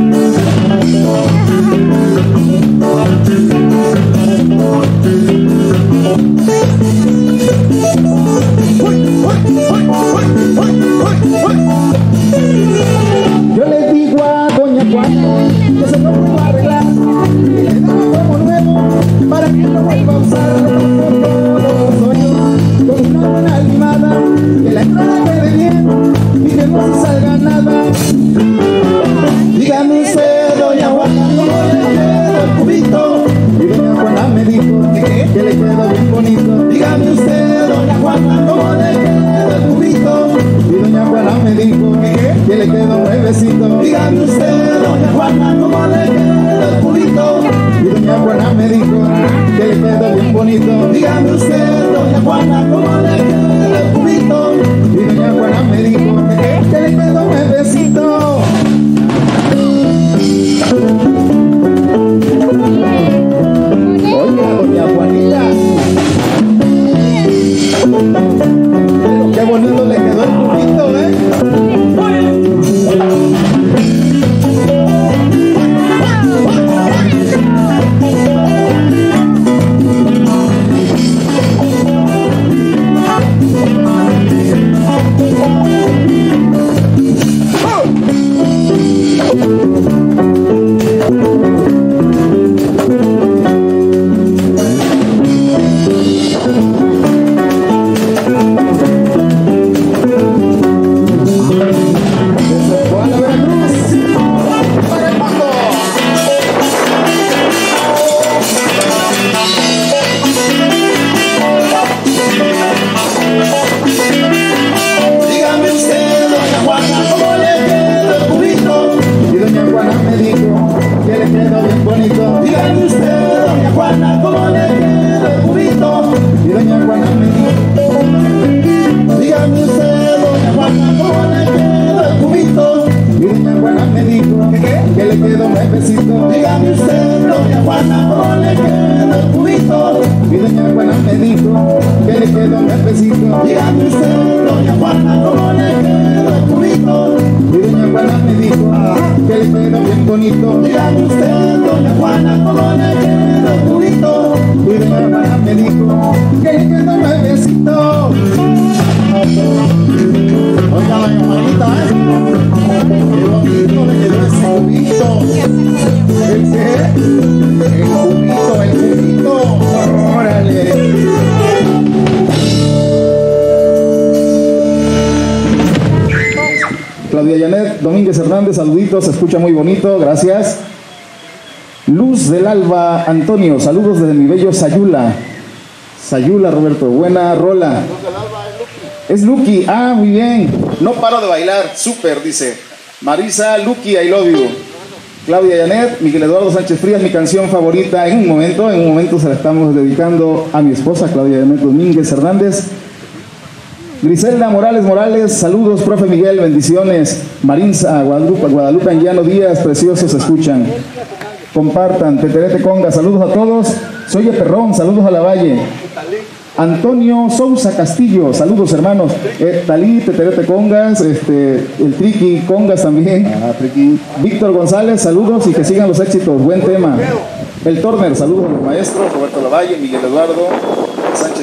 A: Yo le digo a Doña Juana que se lo vuelva a arreglar, que le da como nuevo para que lo vuelva a usar. Por todos los hoyos con una buena limada, que la entrada quede bien y que no se salga nada. Dígame usted, Doña Juana, cómo le queda el cubito. Y Doña Juana me dijo que le quedó bien bonito. Dígame usted, Doña Juana, cómo le queda el cubito. Y Doña Juana me dijo que le quedó nuevecito. Dígame usted, Doña Juana, cómo le queda el cubito. Y Doña Juana me dijo que le quedó bien bonito. Dígame usted, Doña Juana, cómo le queda el cubito. Y Doña Juana me dijo que le quedó nuevecito. Oiga, Doña Juanita, pero qué bonito le quedó el cubito, ¿eh? Domínguez Hernández, saluditos, se escucha muy bonito, gracias. Luz del Alba Antonio, saludos desde mi bello Sayula. Sayula, Roberto, buena rola. Es Lucky, ah, muy bien. No paro de bailar, súper, dice. Marisa, Lucky, I love you. Claudia Janet, Miguel Eduardo Sánchez Frías, mi canción favorita en un momento se la estamos dedicando a mi esposa, Claudia Janet Domínguez Hernández. Griselda Morales, saludos, profe Miguel, bendiciones. Marinza, Guadalupe Anguiano Díaz, preciosos, se escuchan. Compartan, Teterete Conga, saludos a todos. Soy Perrón, saludos a la Valle. Antonio Sousa Castillo, saludos hermanos. Talí, Teterete Congas, el Triqui Congas también. Víctor González, saludos y que sigan los éxitos, buen tema. El Turner, saludos a los maestros, Roberto Lavalle, Miguel Eduardo Sánchez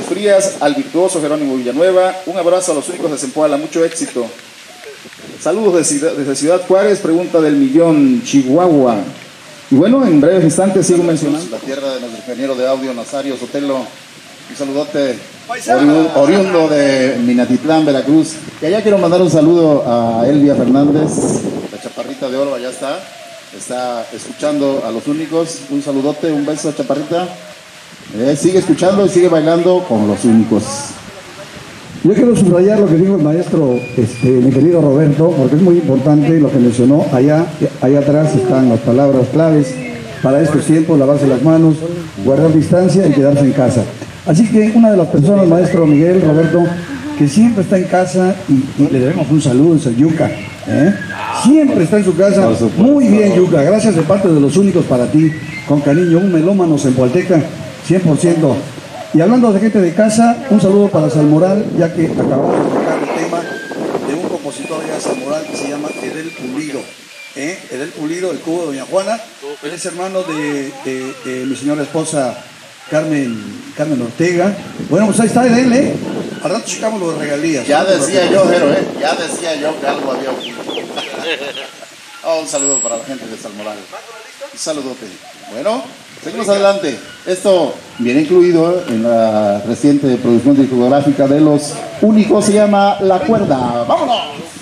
L: Jesús Frías, al virtuoso Jerónimo Villanueva. Un abrazo a los únicos de Zempoala, mucho éxito. Saludos desde Ciudad Juárez, pregunta del millón, Chihuahua. Y bueno, en breves instantes sigo mencionando la tierra de nuestro ingeniero de audio, Nazario Sotelo. Un saludote oriundo de Minatitlán, Veracruz. Y allá quiero mandar un saludo a Elvia Fernández, la chaparrita de oro, allá está escuchando a los únicos. Un saludote, un beso, chaparrita. Sigue escuchando y sigue bailando con los únicos.
K: Yo quiero subrayar lo que dijo el maestro, mi querido Roberto, porque es muy importante lo que mencionó. Allá atrás están las palabras claves para estos tiempos: lavarse las manos, guardar distancia y quedarse en casa. Así que una de las personas, maestro Miguel, Roberto, que siempre está en casa y le debemos un saludo, es el Yuca. Siempre está en su casa. Muy bien, Yuca. Gracias de parte de los únicos para ti. Con cariño, un melómano zempoalteca, 100%. Y hablando de gente de casa, un saludo para Salmoral, ya que acabamos de tocar el tema de un compositor de Salmoral que se llama Edel Pulido. Edel Pulido, el cubo de Doña Juana. Él es hermano de mi señora esposa Carmen Ortega. Bueno, pues ahí está Edel, Al rato checamos los regalías.
L: Ya decía yo, Jero, ya decía yo que algo había ocurrido. Un saludo para la gente de Salmoral. Un saludote. Bueno, seguimos adelante. Esto viene incluido en la reciente producción discográfica de los únicos, se llama La Cuerda. ¡Vámonos!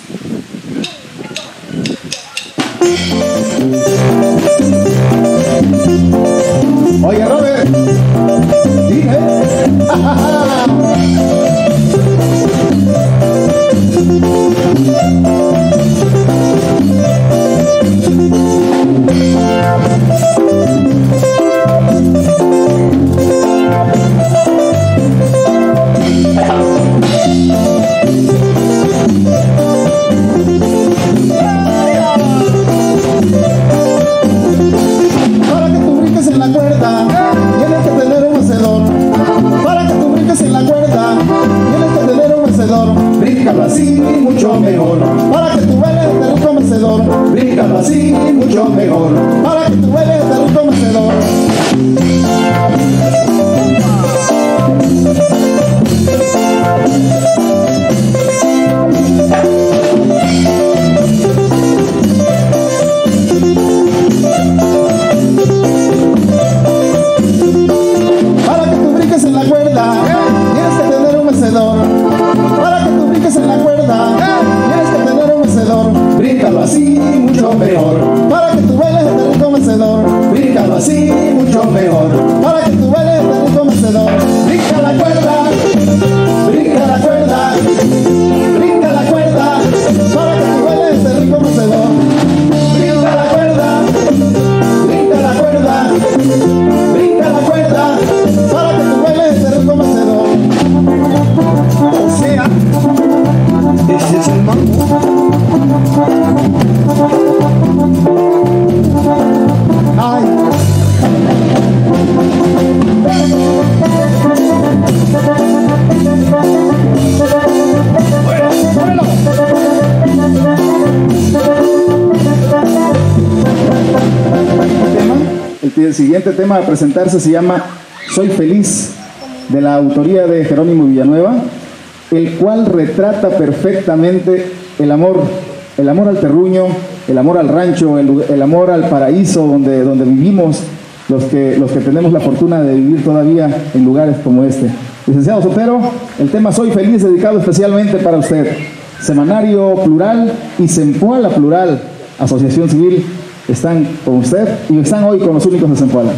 L: Oye, Robert, dime. Para que tú brinques en la cuerda, tienes que tener un mecedor. Para que tú brinques en la cuerda, tienes que tener un mecedor. Bríncalo así, mucho mejor. Para que tú bailes de rico mecedor. Bríncalo así, mucho mejor. Para que tú bailes de rico mecedor. Para que tú brinques en la cuerda, tienes que tener un mecedor. Para que tú brinques en la cuerda, tienes que tener un mecedor. Bríncalo así, mucho mejor. Para que tú bailes de rico mecedor. Bríncalo así, mucho mejor. Para que tú bailes de rico mecedor. Brinca la cuerda, brinca la cuerda, brinca la cuerda. Para que tú bailes de rico mecedor. Brinca la cuerda, brinca la cuerda, brinca la cuerda. Para que tú bailes de rico mecedor. O sea, ese es el mambo. Ay. Bueno. El siguiente tema a presentarse se llama Soy Feliz, de la autoría de Jerónimo Villanueva, el cual retrata perfectamente el amor al terruño, el amor al rancho, el amor al paraíso donde vivimos los que tenemos la fortuna de vivir todavía en lugares como este. Licenciado Sotero, el tema Soy Feliz, dedicado especialmente para usted. Semanario Plural y Zempoala Plural, Asociación Civil, están con usted y están hoy con los únicos de Zempoala.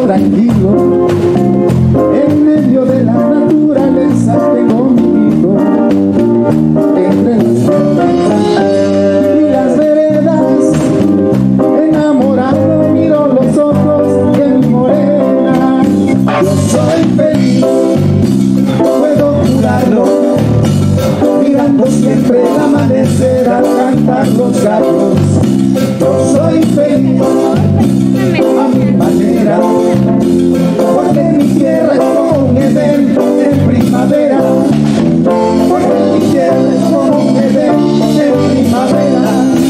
L: tranquilo, en medio de la naturaleza tengo mi nido, entre las flores y las veredas, enamorado miro los ojos de mi morena. Yo soy feliz, puedo jurarlo, mirando siempre el amanecer al cantar los gallos. Yo soy feliz a mi manera, porque mi tierra es como un Edén en primavera, porque mi tierra es como un Edén en primavera.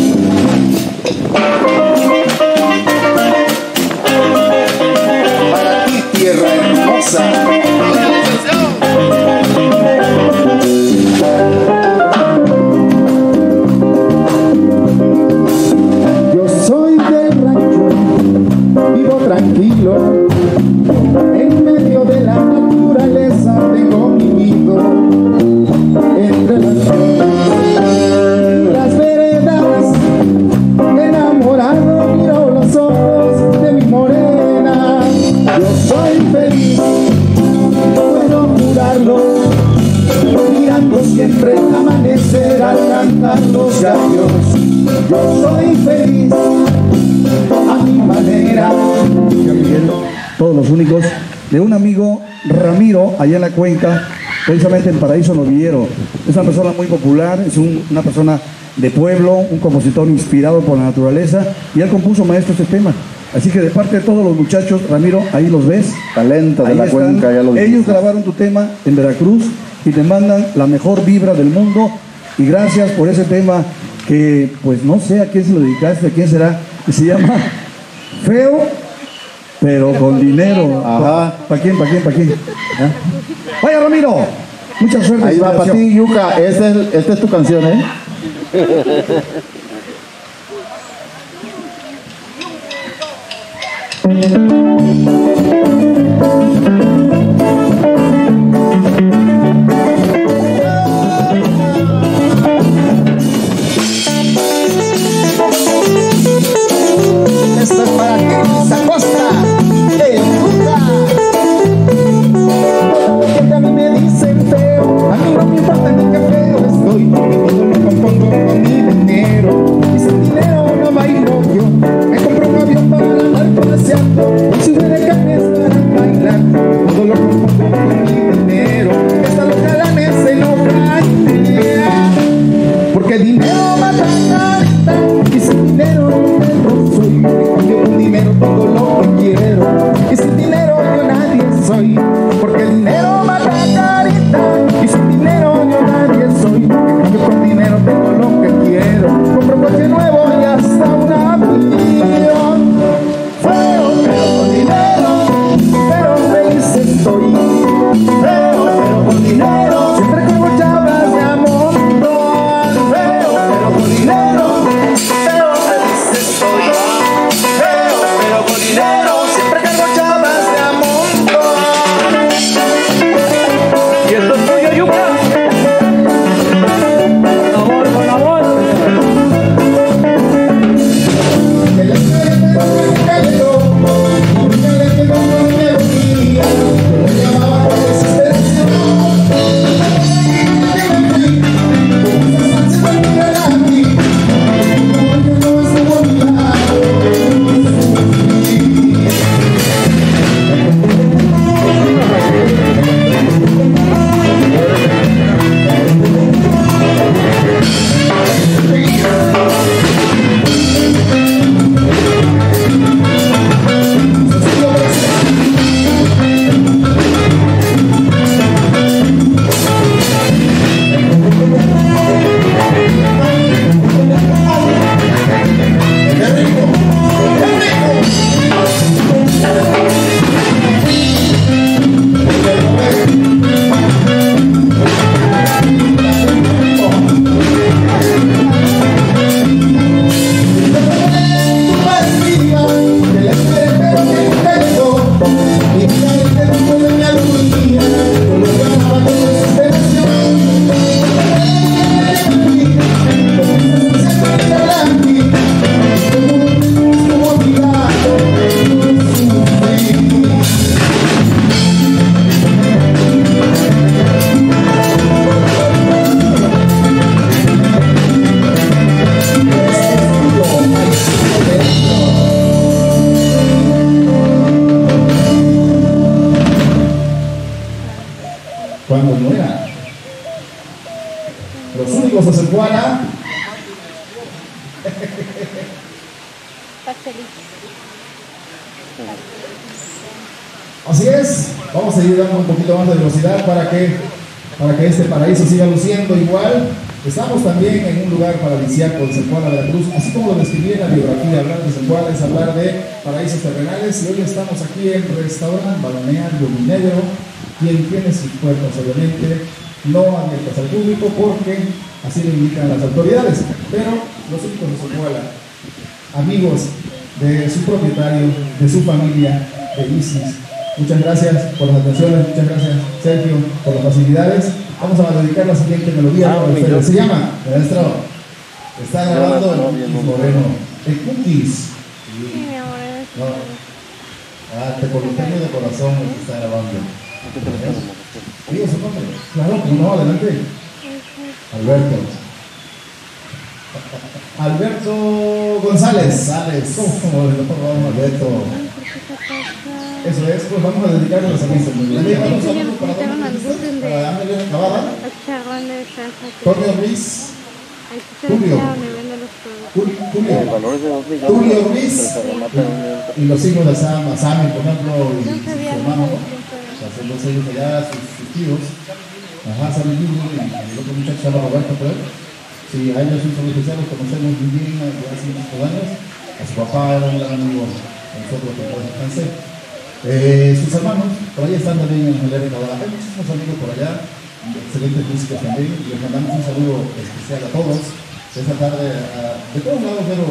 A: Para ti, tierra hermosa.
L: Tranquilo, en medio de la naturaleza tengo mi nido, entre las flores, las veredas, enamorado miro los ojos de mi morena. Yo soy feliz, puedo jurarlo, mirando siempre el amanecer al cantar los gallos. Yo soy feliz a mi manera.
K: Todos los únicos, de un amigo Ramiro, allá en la Cuenca, precisamente en Paraíso Novillero. Es una persona muy popular, es una persona de pueblo, un compositor inspirado por la naturaleza, y él compuso, maestro, este tema. Así que de parte de todos los muchachos, Ramiro, ahí los ves.
E: Talento de
K: ahí
E: la
K: están.
E: Cuenca, ya los
K: Ellos
E: viste.
K: grabaron tu tema en Veracruz y te mandan la mejor vibra del mundo. Y gracias por ese tema que, pues no sé a quién se lo dedicaste, a quién será, que se llama Feo, pero con dinero.
E: Ajá.
K: ¿Para quién? ¿Ah? Vaya, Ramiro. Mucha suerte.
E: Ahí va para ti, Yuka. Esta es tu canción, ¿eh?
A: Esto es para Kenny Acosta, el Yuka.
L: Porque a mí me dicen feo, a mí no me importa ni qué feo estoy, porque todo lo compongo con mi dinero. Y sin dinero no bailo yo, me compro un avión para andar paseando, y sube de cuando muera. Los Únicos de Zempoala. Así es, vamos a ir dando un poquito más de velocidad para que este paraíso siga luciendo igual. Estamos también en un lugar paradisíaco de Zempoala, Veracruz, así como lo describí en la biografía. Hablar de Zempoala es hablar de paraísos terrenales, y hoy estamos aquí en Restaurante Balneario Minegro, quien tiene sus puertas obviamente no abiertas al público porque así lo indican las autoridades, pero los Únicos de Zempoala, amigos de su propietario, de su familia, de Isis. Muchas gracias por las atenciones, muchas gracias Sergio por las facilidades. Vamos a dedicar la siguiente melodía para ustedes. Se llama, maestro, está grabando el Moreno, el Cookies. No. Tepoluteño de corazón está grabando. Digo su nombre. Claro, no, adelante. Alberto González. ¿Cómo le pongo Alberto? Eso es, pues vamos a dedicarle los amigos. Para Amelia Cavada, Antonio Ruiz, Julio Ruiz, y los hijos de Sammy, por ejemplo, y su hermano, son dos hijos allá, sus tíos. Ajá, Sammy Junior y el otro muchacho se llama Roberto, pues. Sí, a ellos son especiales, los conocemos muy bien hace muchos años. A su papá era un gran amigo de nosotros que puede descansar. Sus hermanos, por ahí están también en el área de Cavada. Hay muchísimos amigos por allá, excelentes músicos también. Y les mandamos un saludo especial a todos. Esta tarde, de todos lados, pero.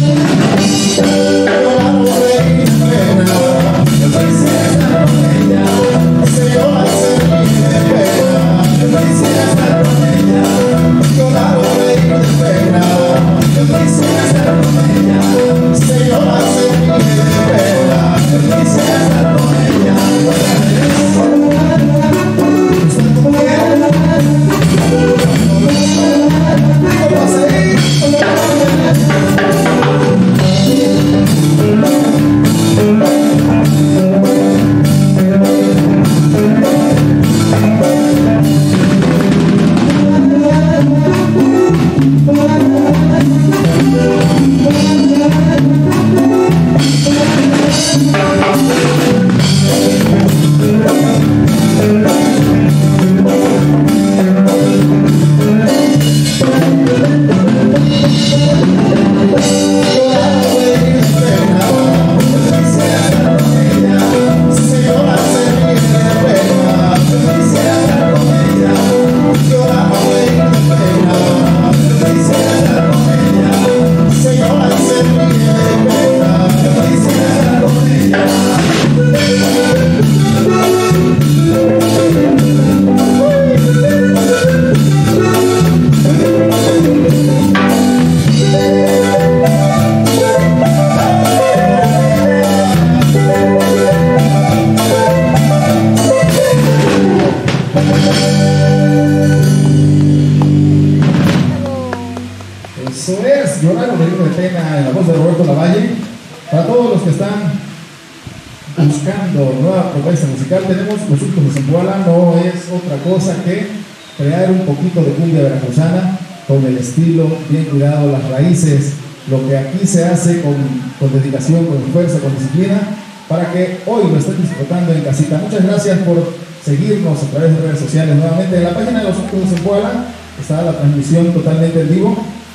M: buscando nueva propuesta musical. Tenemos Los Únicos de Zempoala, no es otra cosa que crear un poquito de cumbia veracruzana con el estilo bien cuidado, las raíces, lo que aquí se hace con dedicación, con esfuerzo, con disciplina, para que hoy lo estén disfrutando en casita. Muchas gracias por seguirnos a través de redes sociales. Nuevamente en la página de Los Únicos de Zempoala está la transmisión totalmente en vivo.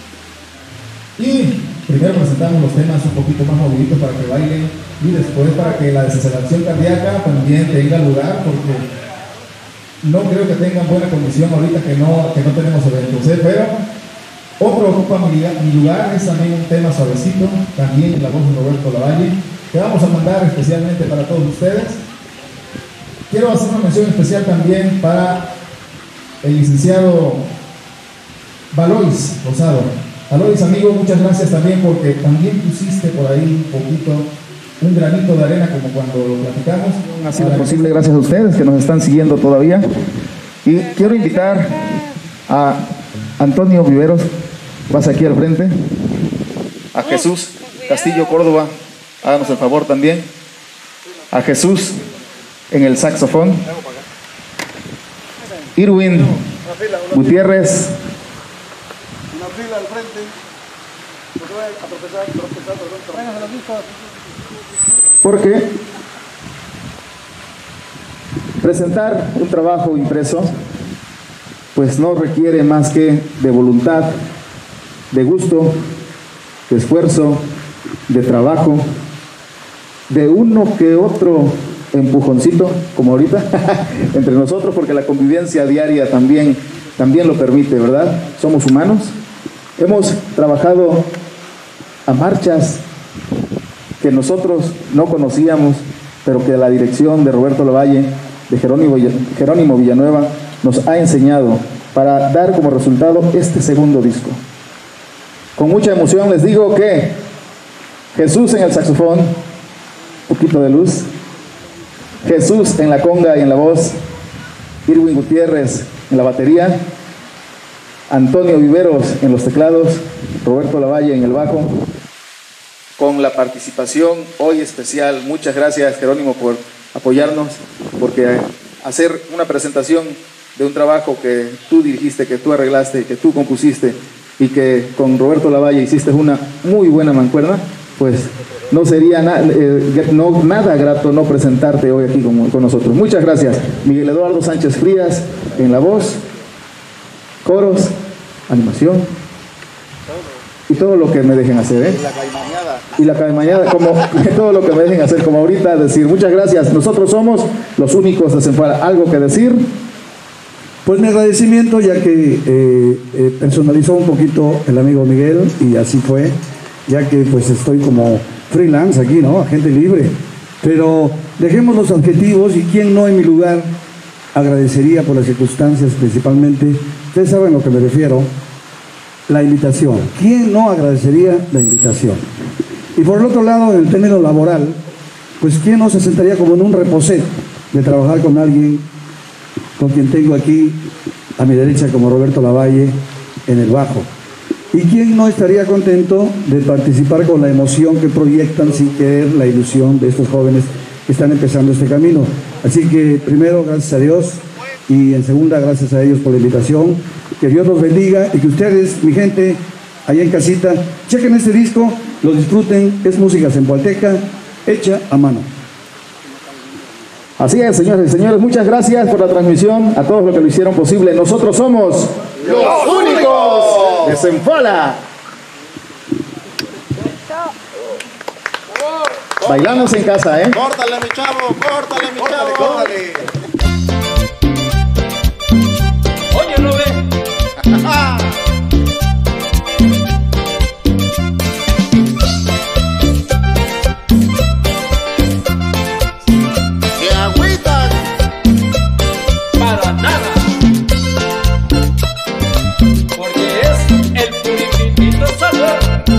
M: Y primero presentamos los temas un poquito más moviditos para que bailen, y después para que la desaceleración cardíaca también tenga lugar, porque no creo que tengan buena condición ahorita que no tenemos eventos, pero otro ocupa mi lugar, es también un tema suavecito, también en la voz de Roberto Lavalle, que vamos a mandar especialmente para todos ustedes. Quiero hacer una mención especial también para el licenciado Valois Rosado. Alois, amigo, muchas gracias también, porque también pusiste por ahí un poquito, un granito de arena, como cuando lo platicamos.
F: Ha sido posible gracias a ustedes que nos están siguiendo todavía. Y quiero invitar a Antonio Viveros, vas aquí al frente, a Jesús Castillo Córdoba, háganos el favor también, a Jesús en el saxofón, Irwin Gutiérrez,
N: al frente,
F: porque presentar un trabajo impreso pues no requiere más que de voluntad, de gusto, de esfuerzo, de trabajo, de uno que otro empujoncito, como ahorita, entre nosotros, porque la convivencia diaria también lo permite, ¿verdad? Somos humanos. Hemos trabajado a marchas que nosotros no conocíamos, pero que la dirección de Roberto Lavalle, de Jerónimo Villanueva, nos ha enseñado para dar como resultado este segundo disco. Con mucha emoción les digo que Jesús en el saxofón, un poquito de luz, Jesús en la conga y en la voz, Irwin Gutiérrez en la batería, Antonio Viveros en los teclados, Roberto Lavalle en el bajo, con la participación hoy especial. Muchas gracias, Jerónimo, por apoyarnos, porque hacer una presentación de un trabajo que tú dirigiste, que tú arreglaste, que tú compusiste y que con Roberto Lavalle hiciste una muy buena mancuerna, pues no sería nada grato no presentarte hoy aquí con nosotros. Muchas gracias. Miguel Eduardo Sánchez Frías en la voz, coros, animación y todo lo que me dejen hacer, ¿eh? Y la caimañada, como todo lo que me dejen hacer, como ahorita decir. Muchas gracias. Nosotros somos Los Únicos de Zempoala. ¿Algo que decir?
K: Pues mi agradecimiento, ya que personalizó un poquito el amigo Miguel, y así fue. ya que pues estoy como freelance aquí, ¿no? Agente libre. Pero dejemos los objetivos y quién no en mi lugar agradecería por las circunstancias principalmente, ustedes saben a lo que me refiero, la invitación. ¿Quién no agradecería la invitación? Y por el otro lado, en el término laboral, pues quién no se sentaría como en un reposet de trabajar con alguien con quien tengo aquí a mi derecha como Roberto Lavalle en el bajo. ¿Y quién no estaría contento de participar con la emoción que proyectan sin querer la ilusión de estos jóvenes que están empezando este camino? Así que primero, gracias a Dios, y en segunda, gracias a ellos por la invitación. Que Dios los bendiga y que ustedes, mi gente, allá en casita, chequen este disco, lo disfruten, es música zempoalteca, hecha a mano.
L: Así es, señores y señores, muchas gracias por la transmisión, a todos los que lo hicieron posible. Nosotros somos los únicos de Zempoala. Bailamos en casa, ¿eh?
N: Córtale, mi chavo, córtale, mi chavo. Córtale.
J: Oye, ¿no ve?
N: ¡Qué agüita!
J: Para nada. Porque es el puritito sabor.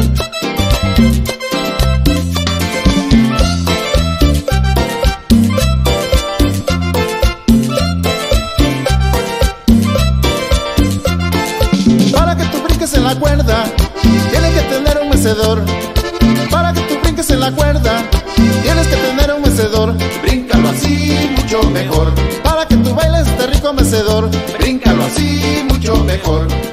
A: En la cuerda, tienes que tener un mecedor. Para que tú brinques en la cuerda, tienes que tener un mecedor. Bríncalo así, mucho mejor. Para que tú bailes este rico mecedor, bríncalo así, mucho mejor.